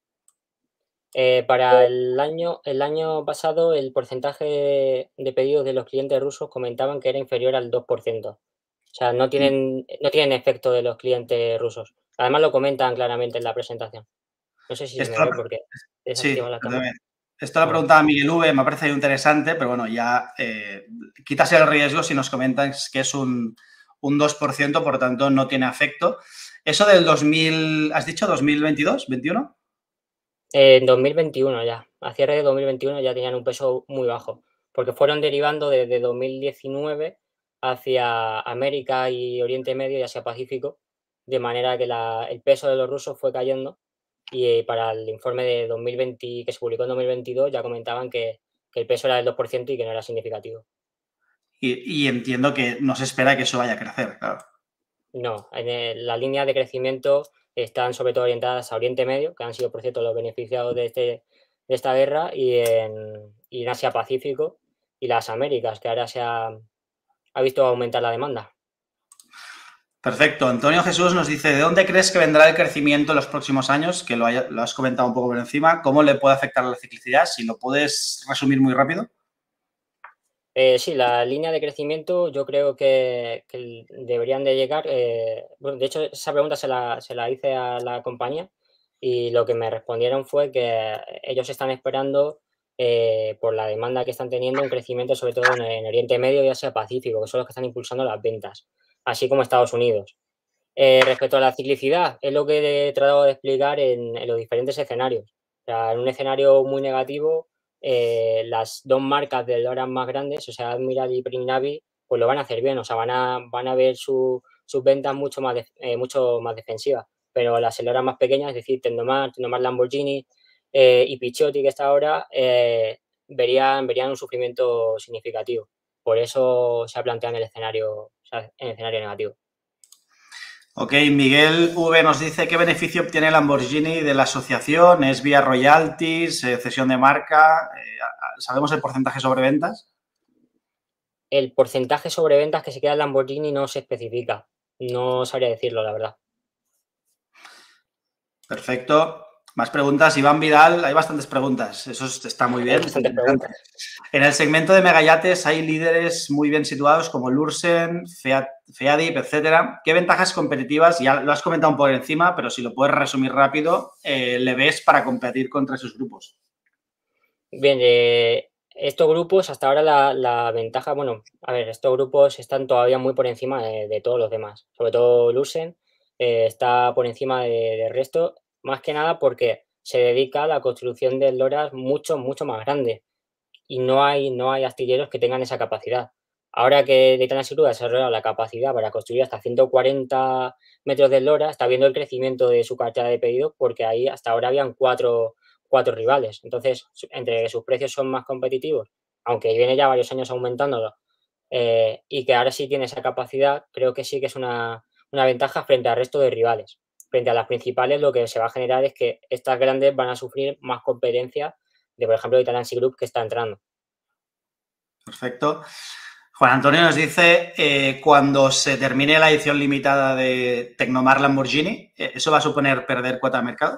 Para el año pasado, el porcentaje de pedidos de los clientes rusos comentaban que era inferior al 2%. O sea, no tienen efecto de los clientes rusos. Además, lo comentan claramente en la presentación. No sé si se me Esto, ve porque sí, desactiva la cámara. esto lo Vale. preguntaba Miguel V, me ha parecido interesante, pero bueno, ya quitas el riesgo si nos comentan que es un 2%, por tanto no tiene efecto. Eso del 2000, ¿has dicho 2022, 21? En 2021 ya, a cierre de 2021 ya tenían un peso muy bajo, porque fueron derivando desde 2019 hacia América y Oriente Medio y Asia Pacífico, de manera que el peso de los rusos fue cayendo y para el informe de 2020 que se publicó en 2022 ya comentaban que el peso era del 2% y que no era significativo. Y entiendo que no se espera que eso vaya a crecer, claro. No, la línea de crecimiento están sobre todo orientadas a Oriente Medio, que han sido, por cierto, los beneficiados de esta guerra, y en Asia Pacífico y las Américas, que ahora ha visto aumentar la demanda. Perfecto. Antonio Jesús nos dice, ¿de dónde crees que vendrá el crecimiento en los próximos años? Que lo has comentado un poco por encima. ¿Cómo le puede afectar a la ciclicidad? Si lo puedes resumir muy rápido. Sí, la línea de crecimiento yo creo que deberían de llegar. Bueno, de hecho, esa pregunta se la hice a la compañía y lo que me respondieron fue que ellos están esperando, por la demanda que están teniendo, un crecimiento sobre todo en Oriente Medio y Asia Pacífico, que son los que están impulsando las ventas, así como Estados Unidos. Respecto a la ciclicidad, es lo que he tratado de explicar en los diferentes escenarios. O sea, en un escenario muy negativo, las dos marcas del dólar más grandes, o sea, Admiral y Prime Navy, pues lo van a hacer bien, o sea, van a ver sus ventas mucho más defensivas. Pero las Eloras más pequeñas, es decir, Tennomar Lamborghini y Picciotti, que está ahora, verían un sufrimiento significativo. Por eso se ha planteado o sea, en el escenario negativo. Ok, Miguel V nos dice, ¿qué beneficio obtiene Lamborghini de la asociación? ¿Es vía royalties, cesión de marca? ¿Sabemos el porcentaje sobre ventas? El porcentaje sobre ventas que se queda en Lamborghini no se especifica. No sabría decirlo, la verdad. Perfecto. Más preguntas. Iván Vidal, hay bastantes preguntas. Eso está muy Hay bien, está bastantes interesante. preguntas. En el segmento de megayates hay líderes muy bien situados como Lursen, Feadip, etcétera. ¿Qué ventajas competitivas, ya lo has comentado un poco por encima, pero si lo puedes resumir rápido, le ves para competir contra esos grupos? Bien, estos grupos, hasta ahora la ventaja, bueno, a ver, estos grupos están todavía muy por encima de todos los demás. Sobre todo Lusen está por encima del resto, más que nada porque se dedica a la construcción de loras mucho más grandes. Y no hay astilleros que tengan esa capacidad. Ahora que Daytona Steel ha desarrollado la capacidad para construir hasta 140 metros de eslora, está viendo el crecimiento de su cartera de pedidos porque ahí hasta ahora habían cuatro rivales. Entonces, entre que sus precios son más competitivos, aunque viene ya varios años aumentándolo, y que ahora sí tiene esa capacidad, creo que sí que es una ventaja frente al resto de rivales. Frente a las principales, lo que se va a generar es que estas grandes van a sufrir más competencia de, por ejemplo, Italian Sea Group, que está entrando. Perfecto. Juan Antonio nos dice, cuando se termine la edición limitada de Tecnomar Lamborghini, ¿eso va a suponer perder cuota de mercado?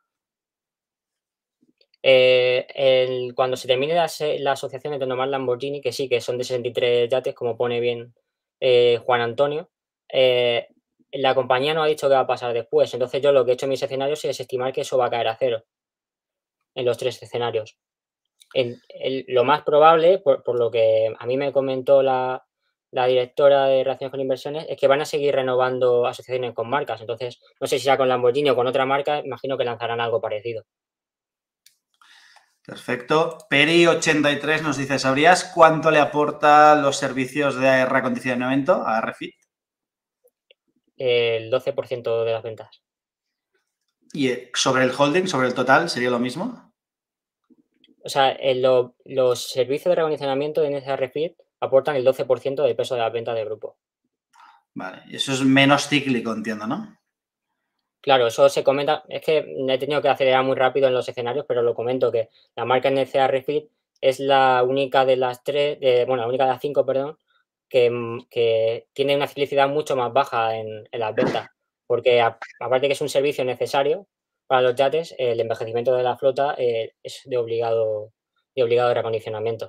Cuando se termine la asociación de Tecnomar Lamborghini, que sí, que son de 63 yates, como pone bien Juan Antonio, eh, la compañía no ha dicho qué va a pasar después. Entonces yo lo que he hecho en mis escenarios es estimar que eso va a caer a cero en los tres escenarios. Lo más probable, por lo que a mí me comentó la directora de Relaciones con Inversiones, es que van a seguir renovando asociaciones con marcas. Entonces, no sé si sea con Lamborghini o con otra marca, imagino que lanzarán algo parecido. Perfecto. Peri83 nos dice, ¿sabrías cuánto le aporta los servicios de reacondicionamiento a Refit? El 12% de las ventas. ¿Y sobre el holding, sobre el total, sería lo mismo? O sea, los servicios de reacondicionamiento de NCR Refit aportan el 12% del peso de las ventas del grupo. Vale, y eso es menos cíclico, entiendo, ¿no? Claro, eso se comenta, es que he tenido que acelerar muy rápido en los escenarios, pero lo comento que la marca NCA Refit es la única de las bueno, la única de las cinco, perdón, que tiene una ciclicidad mucho más baja en las ventas, porque aparte que es un servicio necesario para los yates, el envejecimiento de la flota es de obligado reacondicionamiento.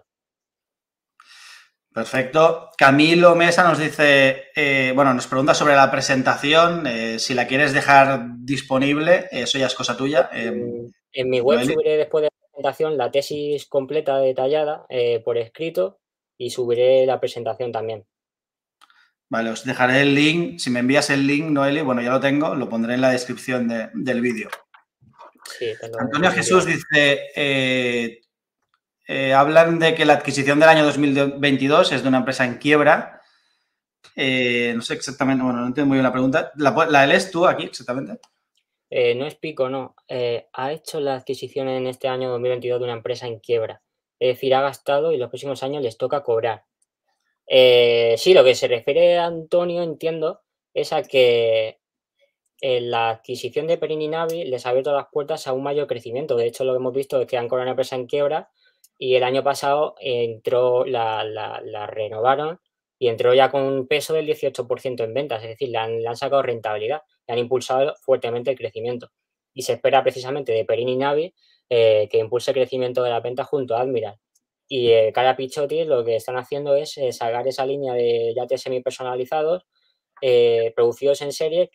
Perfecto. Camilo Mesa nos dice, bueno, nos pregunta sobre la presentación, si la quieres dejar disponible, eso ya es cosa tuya. En mi web Noeli. subiré después de la presentación la tesis completa detallada por escrito y subiré la presentación también. Vale, os dejaré el link. Si me envías el link, Noeli, bueno, ya lo tengo, lo pondré en la descripción del vídeo. Sí, Antonio Jesús dice, hablan de que la adquisición del año 2022 es de una empresa en quiebra. No sé exactamente, bueno, no entiendo muy bien la pregunta. ¿La lees tú aquí exactamente? No es Pico, no. Ha hecho la adquisición en este año 2022 de una empresa en quiebra. Es decir, ha gastado y los próximos años les toca cobrar. Sí, lo que se refiere a Antonio, entiendo, es a que la adquisición de Perini Navi les ha abierto las puertas a un mayor crecimiento. De hecho, lo que hemos visto es que han cobrado una empresa en quiebra y el año pasado entró, la renovaron y entró ya con un peso del 18% en ventas, es decir, le han sacado rentabilidad, le han impulsado fuertemente el crecimiento. Y se espera precisamente de Perini Navi que impulse el crecimiento de la venta junto a Admiral. Y Cara Pichotti lo que están haciendo es sacar esa línea de yates semipersonalizados producidos en serie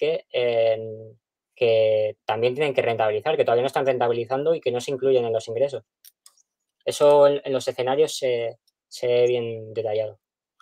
que también tienen que rentabilizar, que todavía no están rentabilizando y que no se incluyen en los ingresos. Eso en los escenarios se ve bien detallado.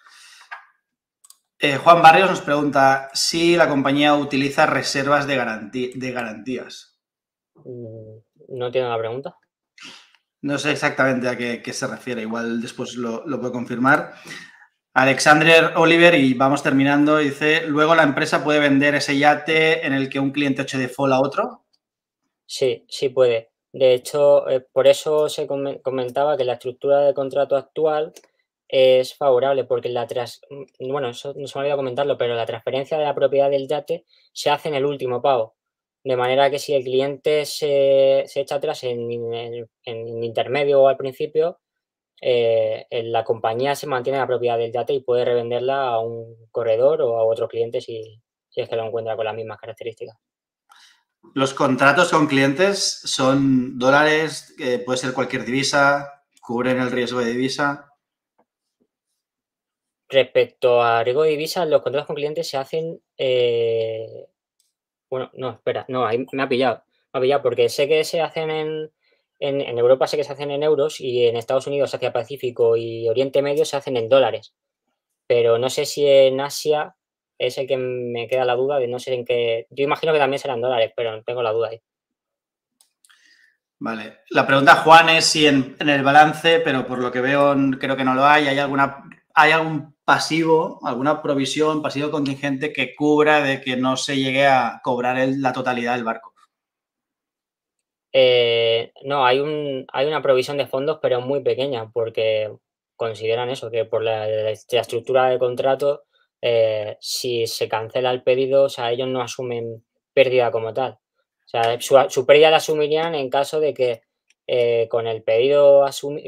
Juan Barrios nos pregunta si la compañía utiliza reservas de garantías. No entiendo la pregunta. No sé exactamente a qué se refiere, igual después lo puedo confirmar. Alexander Oliver, y vamos terminando, dice, ¿luego la empresa puede vender ese yate en el que un cliente ha hecho default a otro? Sí, sí puede. De hecho, por eso se comentaba que la estructura de contrato actual es favorable, porque bueno, eso no se me olvidó comentarlo, pero la transferencia de la propiedad del yate se hace en el último pago. De manera que si el cliente se echa atrás en intermedio o al principio, la compañía se mantiene la propiedad del yate y puede revenderla a un corredor o a otro cliente si es que lo encuentra con las mismas características. Los contratos con clientes son dólares, puede ser cualquier divisa, cubren el riesgo de divisa. Respecto a riesgo de divisas, los contratos con clientes se hacen, bueno, no, espera, no, ahí me ha pillado, porque sé que se hacen en Europa sé que se hacen en euros y en Estados Unidos, Asia Pacífico y Oriente Medio se hacen en dólares, pero no sé si en Asia es el que me queda la duda de no sé en qué, yo imagino que también serán dólares, pero no tengo la duda ahí. Vale. La pregunta, Juan, es si en el balance, pero por lo que veo creo que no lo hay, ¿hay algún pasivo, alguna provisión, pasivo contingente que cubra de que no se llegue a cobrar la totalidad del barco? No, hay una provisión de fondos, pero muy pequeña, porque consideran eso, que por la estructura del contrato, si se cancela el pedido, o sea, ellos no asumen pérdida como tal. O sea, su pérdida la asumirían en caso de que con el pedido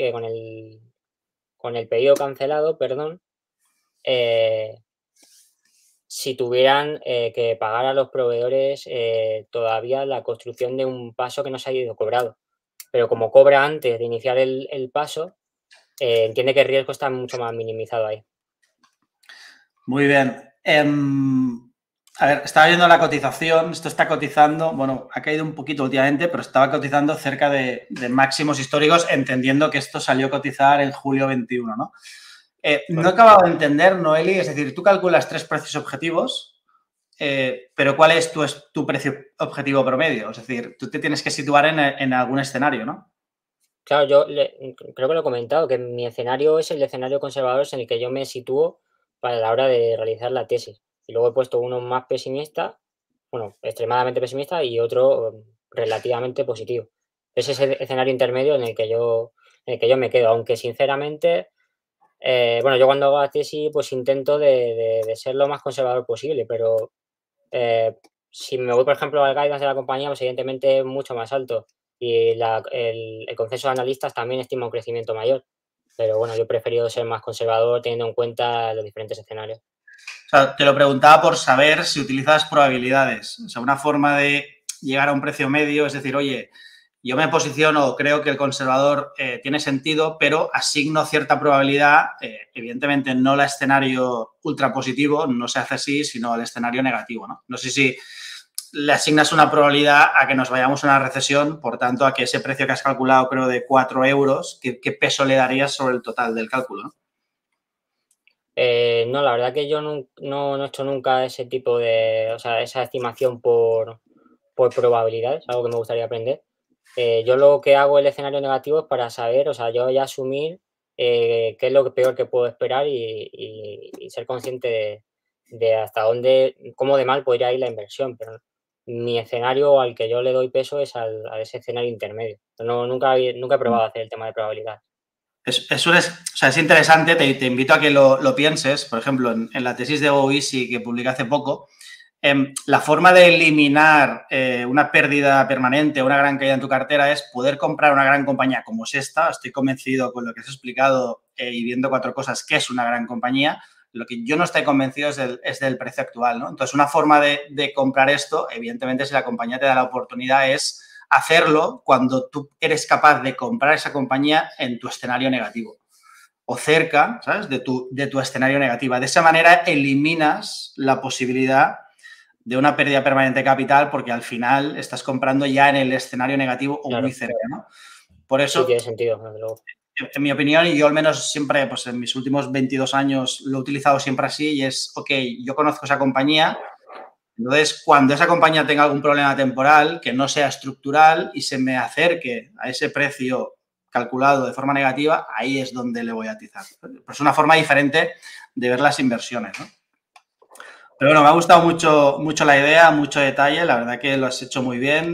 con el pedido cancelado, perdón, eh, si tuvieran que pagar a los proveedores todavía la construcción de un paso que no se ha ido cobrado. Pero como cobra antes de iniciar el paso, entiende que el riesgo está mucho más minimizado ahí. Muy bien. A ver, estaba viendo la cotización. Esto está cotizando, bueno, ha caído un poquito últimamente, pero estaba cotizando cerca de máximos históricos, entendiendo que esto salió a cotizar en julio 21, ¿no? No he acabado de entender, Noeli, es decir, tú calculas 3 precios objetivos, pero ¿cuál es tu precio objetivo promedio? Es decir, tú te tienes que situar en algún escenario, ¿no? Claro, creo que lo he comentado, que mi escenario es el escenario conservador en el que yo me sitúo para la hora de realizar la tesis. Y luego he puesto uno más pesimista, bueno, extremadamente pesimista y otro relativamente positivo. Ese es el escenario intermedio en el que yo me quedo, aunque sinceramente, bueno, yo cuando hago la tesis pues intento de ser lo más conservador posible, pero Eh, si me voy, por ejemplo, al guidance de la compañía, pues evidentemente es mucho más alto y el consenso de analistas también estima un crecimiento mayor. Pero bueno, yo he preferido ser más conservador teniendo en cuenta los diferentes escenarios. O sea, te lo preguntaba por saber si utilizas probabilidades. O sea, una forma de llegar a un precio medio, es decir, oye, yo me posiciono, creo que el conservador tiene sentido, pero asigno cierta probabilidad, evidentemente no al escenario ultra positivo, no se hace así, sino al escenario negativo, ¿no? No sé si le asignas una probabilidad a que nos vayamos a una recesión, por tanto, a que ese precio que has calculado, creo, de 4 euros, ¿qué peso le darías sobre el total del cálculo, ¿no? No, la verdad que yo no he hecho nunca ese tipo de, o sea, esa estimación por probabilidades, algo que me gustaría aprender. Yo lo que hago el escenario negativo es para saber, o sea, yo ya asumir qué es lo peor que puedo esperar y ser consciente de hasta dónde, cómo de mal podría ir la inversión, pero mi escenario al que yo le doy peso es a ese escenario intermedio. No, nunca he probado a hacer el tema de probabilidad. O sea, es interesante, te invito a que lo pienses. Por ejemplo, en la tesis de OISI que publiqué hace poco, la forma de eliminar una pérdida permanente o una gran caída en tu cartera es poder comprar una gran compañía como es esta. Estoy convencido con lo que has explicado y viendo cuatro cosas que es una gran compañía. Lo que yo no estoy convencido es del precio actual, ¿no? Entonces, una forma de comprar esto, evidentemente, si la compañía te da la oportunidad, es hacerlo cuando tú eres capaz de comprar esa compañía en tu escenario negativo o cerca, ¿sabes?, de tu escenario negativo. De esa manera eliminas la posibilidad de una pérdida permanente de capital porque al final estás comprando ya en el escenario negativo o muy Claro, cerca, ¿no? Por sí eso, tiene sentido, desde luego. en mi opinión, y yo al menos siempre, pues en mis últimos 22 años lo he utilizado siempre así y es, ok, yo conozco esa compañía. Entonces, cuando esa compañía tenga algún problema temporal que no sea estructural y se me acerque a ese precio calculado de forma negativa, ahí es donde le voy a atizar. Pues es una forma diferente de ver las inversiones, ¿no? Pero bueno, me ha gustado mucho la idea, mucho detalle, la verdad que lo has hecho muy bien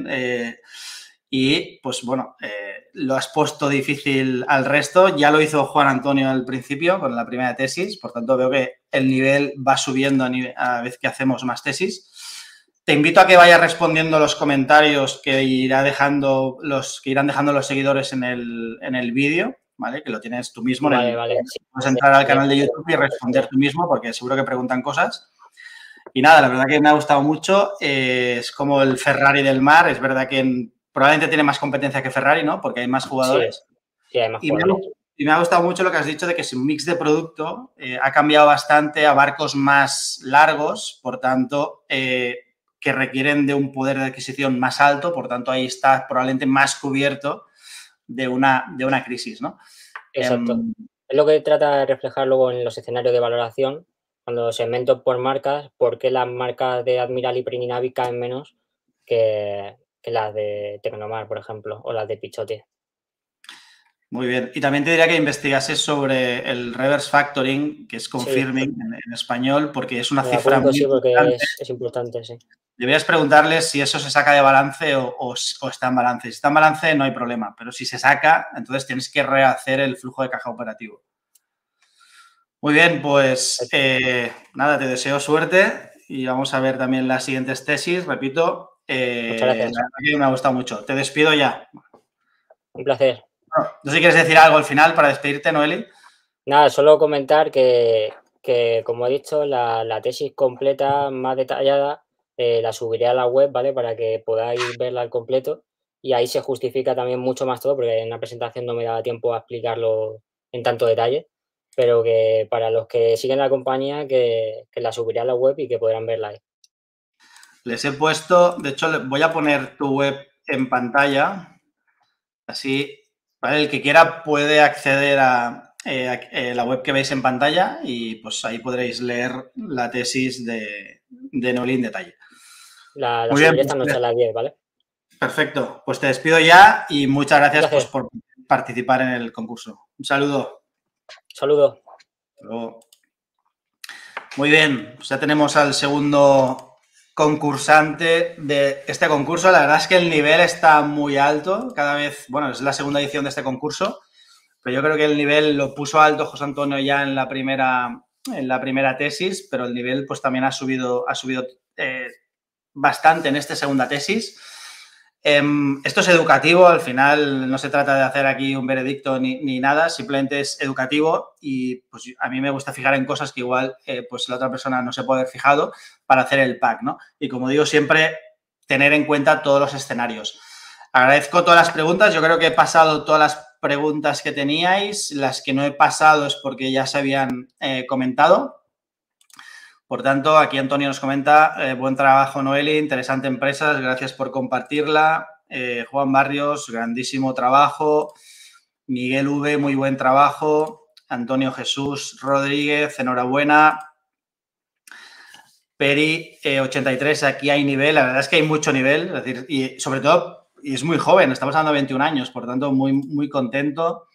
y pues bueno, lo has puesto difícil al resto. Ya lo hizo Juan Antonio al principio con la primera tesis, por tanto veo que el nivel va subiendo a vez que hacemos más tesis. Te invito a que vayas respondiendo los comentarios que irán dejando los seguidores en el vídeo, ¿vale? Que lo tienes tú mismo. Vale. Sí, Puedes entrar al canal de YouTube y responder tú mismo porque seguro que preguntan cosas. Y nada, la verdad que me ha gustado mucho. Es como el Ferrari del mar. Es verdad que probablemente tiene más competencia que Ferrari, ¿no? Porque hay más sí, jugadores. sí, hay más Y me, jugadores. y me ha gustado mucho lo que has dicho de que su mix de producto ha cambiado bastante a barcos más largos, por tanto, que requieren de un poder de adquisición más alto, por tanto, ahí está probablemente más cubierto de una crisis, ¿no? Exacto. Es lo que trata de reflejar luego en los escenarios de valoración, cuando segmento por marcas, por qué las marcas de Admiral y Prininavi caen menos que las de Tecnomar, por ejemplo, o las de Pichote. Muy bien. Y también te diría que investigases sobre el reverse factoring, que es Sí, confirming en español, porque es una me lo cifra apunto, muy sí, porque importante. es importante, sí. Deberías preguntarles si eso se saca de balance o está en balance. Si está en balance, no hay problema, pero si se saca, entonces tienes que rehacer el flujo de caja operativo. Muy bien, pues nada, te deseo suerte y vamos a ver también las siguientes tesis. Repito, Muchas la gracias. verdad que me ha gustado mucho. Te despido ya. Un placer. No sé si quieres decir algo al final para despedirte, Noeli. Nada, solo comentar que como he dicho, la tesis completa, más detallada, la subiré a la web, ¿vale? Para que podáis verla al completo. Y ahí se justifica también mucho más todo, porque en una presentación no me daba tiempo a explicarlo en tanto detalle. Pero que para los que siguen la compañía, que la subiré a la web y que podrán verla ahí. Les he puesto, de hecho, voy a poner tu web en pantalla. Así, ¿vale? El que quiera puede acceder a la web que veis en pantalla y pues ahí podréis leer la tesis de Noeli en detalle. La Muy bien, subiré esta pues noche a las 10, ¿vale? perfecto. Pues te despido ya y muchas Un gracias pues, placer. por participar en el concurso. Un saludo. Saludos. Hasta luego. Muy bien, pues ya tenemos al segundo concursante de este concurso. La verdad es que el nivel está muy alto. Cada vez, bueno, es la segunda edición de este concurso. Pero yo creo que el nivel lo puso alto José Antonio ya en la primera tesis, pero el nivel pues también ha subido bastante en esta segunda tesis. Esto es educativo, al final no se trata de hacer aquí un veredicto ni nada, simplemente es educativo y pues a mí me gusta fijar en cosas que igual pues la otra persona no se puede haber fijado para hacer el pack, ¿no? Y como digo siempre, tener en cuenta todos los escenarios. Agradezco todas las preguntas. Yo creo que he pasado todas las preguntas que teníais. Las que no he pasado es porque ya se habían comentado. Por tanto, aquí Antonio nos comenta, buen trabajo, Noeli, interesante empresa, gracias por compartirla. Juan Barrios, grandísimo trabajo. Miguel V, muy buen trabajo. Antonio Jesús Rodríguez, enhorabuena. Peri, 83, aquí hay nivel, la verdad es que hay mucho nivel, es decir, y sobre todo, y es muy joven, estamos hablando de 21 años, por tanto, muy, muy contento.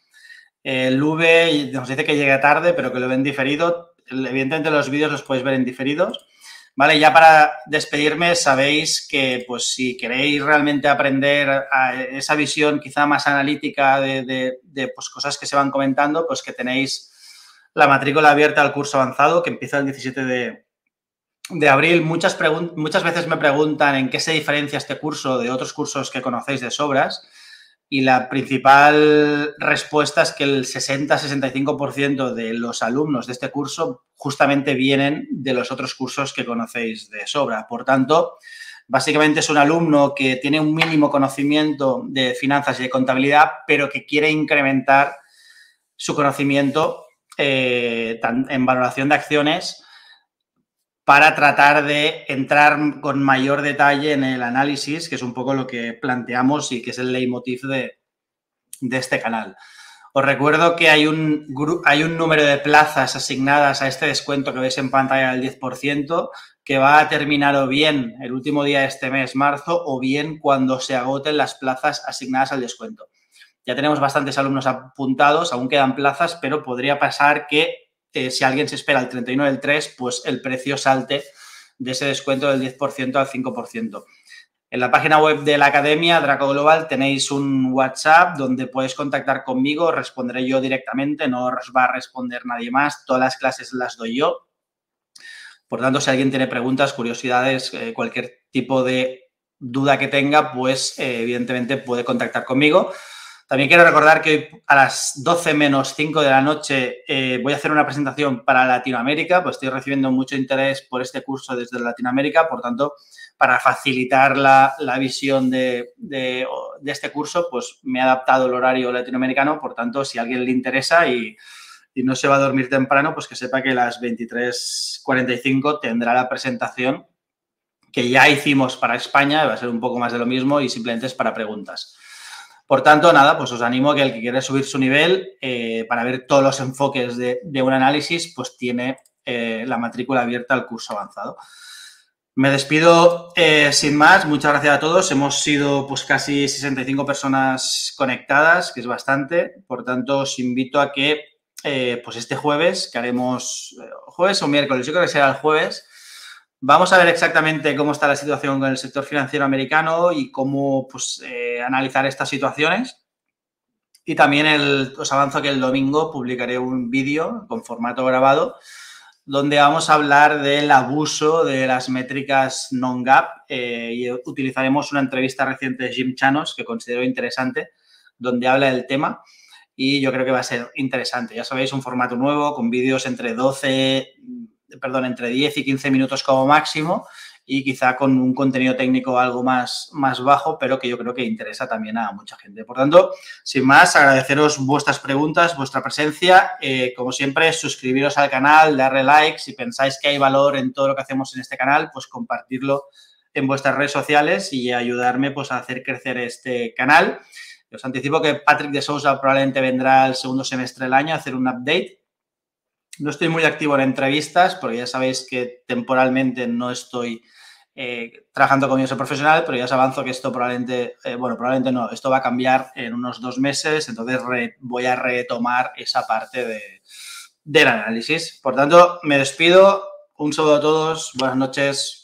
Luve nos dice que llega tarde, pero que lo ven diferido. Evidentemente los vídeos los podéis ver en diferidos. Vale, ya para despedirme, sabéis que pues si queréis realmente aprender a esa visión quizá más analítica de pues, cosas que se van comentando, pues que tenéis la matrícula abierta al curso avanzado que empieza el 17 de abril. Muchas veces me preguntan en qué se diferencia este curso de otros cursos que conocéis de sobras. Y la principal respuesta es que el 60-65% de los alumnos de este curso justamente vienen de los otros cursos que conocéis de sobra. Por tanto, básicamente es un alumno que tiene un mínimo conocimiento de finanzas y de contabilidad, pero que quiere incrementar su conocimiento en valoración de acciones para tratar de entrar con mayor detalle en el análisis, que es un poco lo que planteamos y que es el leitmotiv de este canal. Os recuerdo que hay un número de plazas asignadas a este descuento que veis en pantalla del 10%, que va a terminar o bien el último día de este mes, marzo, o bien cuando se agoten las plazas asignadas al descuento. Ya tenemos bastantes alumnos apuntados, aún quedan plazas, pero podría pasar que si alguien se espera el 31 del 3, pues el precio salte de ese descuento del 10% al 5%. En la página web de la academia, Draco Global, tenéis un WhatsApp donde podéis contactar conmigo, responderé yo directamente, no os va a responder nadie más, todas las clases las doy yo. Por tanto, si alguien tiene preguntas, curiosidades, cualquier tipo de duda que tenga, pues evidentemente puede contactar conmigo. También quiero recordar que hoy a las 12 menos 5 de la noche voy a hacer una presentación para Latinoamérica, pues estoy recibiendo mucho interés por este curso desde Latinoamérica, por tanto, para facilitar la visión de este curso, pues me he adaptado el horario latinoamericano, por tanto, si a alguien le interesa y no se va a dormir temprano, pues que sepa que a las 23:45 tendrá la presentación que ya hicimos para España, va a ser un poco más de lo mismo y simplemente es para preguntas. Por tanto, nada, pues os animo a que el que quiera subir su nivel para ver todos los enfoques de un análisis, pues tiene la matrícula abierta al curso avanzado. Me despido sin más. Muchas gracias a todos. Hemos sido pues casi 65 personas conectadas, que es bastante. Por tanto, os invito a que pues este jueves, que haremos jueves o miércoles, yo creo que será el jueves, vamos a ver exactamente cómo está la situación con el sector financiero americano y cómo pues, analizar estas situaciones. Y también os avanzo que el domingo publicaré un vídeo con formato grabado donde vamos a hablar del abuso de las métricas non-GAAP y utilizaremos una entrevista reciente de Jim Chanos que considero interesante, donde habla del tema y yo creo que va a ser interesante. Ya sabéis, un formato nuevo con vídeos entre 10 y 15 minutos como máximo y quizá con un contenido técnico algo más bajo, pero que yo creo que interesa también a mucha gente. Por tanto, sin más, agradeceros vuestras preguntas, vuestra presencia. Como siempre, suscribiros al canal, darle like. Si pensáis que hay valor en todo lo que hacemos en este canal, pues compartirlo en vuestras redes sociales y ayudarme pues, a hacer crecer este canal. Os anticipo que Patrick de Sousa probablemente vendrá el segundo semestre del año a hacer un update. No estoy muy activo en entrevistas porque ya sabéis que temporalmente no estoy trabajando con mi profesional, pero ya os avanzo que esto probablemente no, esto va a cambiar en unos 2 meses, entonces voy a retomar esa parte del análisis. Por tanto, me despido. Un saludo a todos. Buenas noches.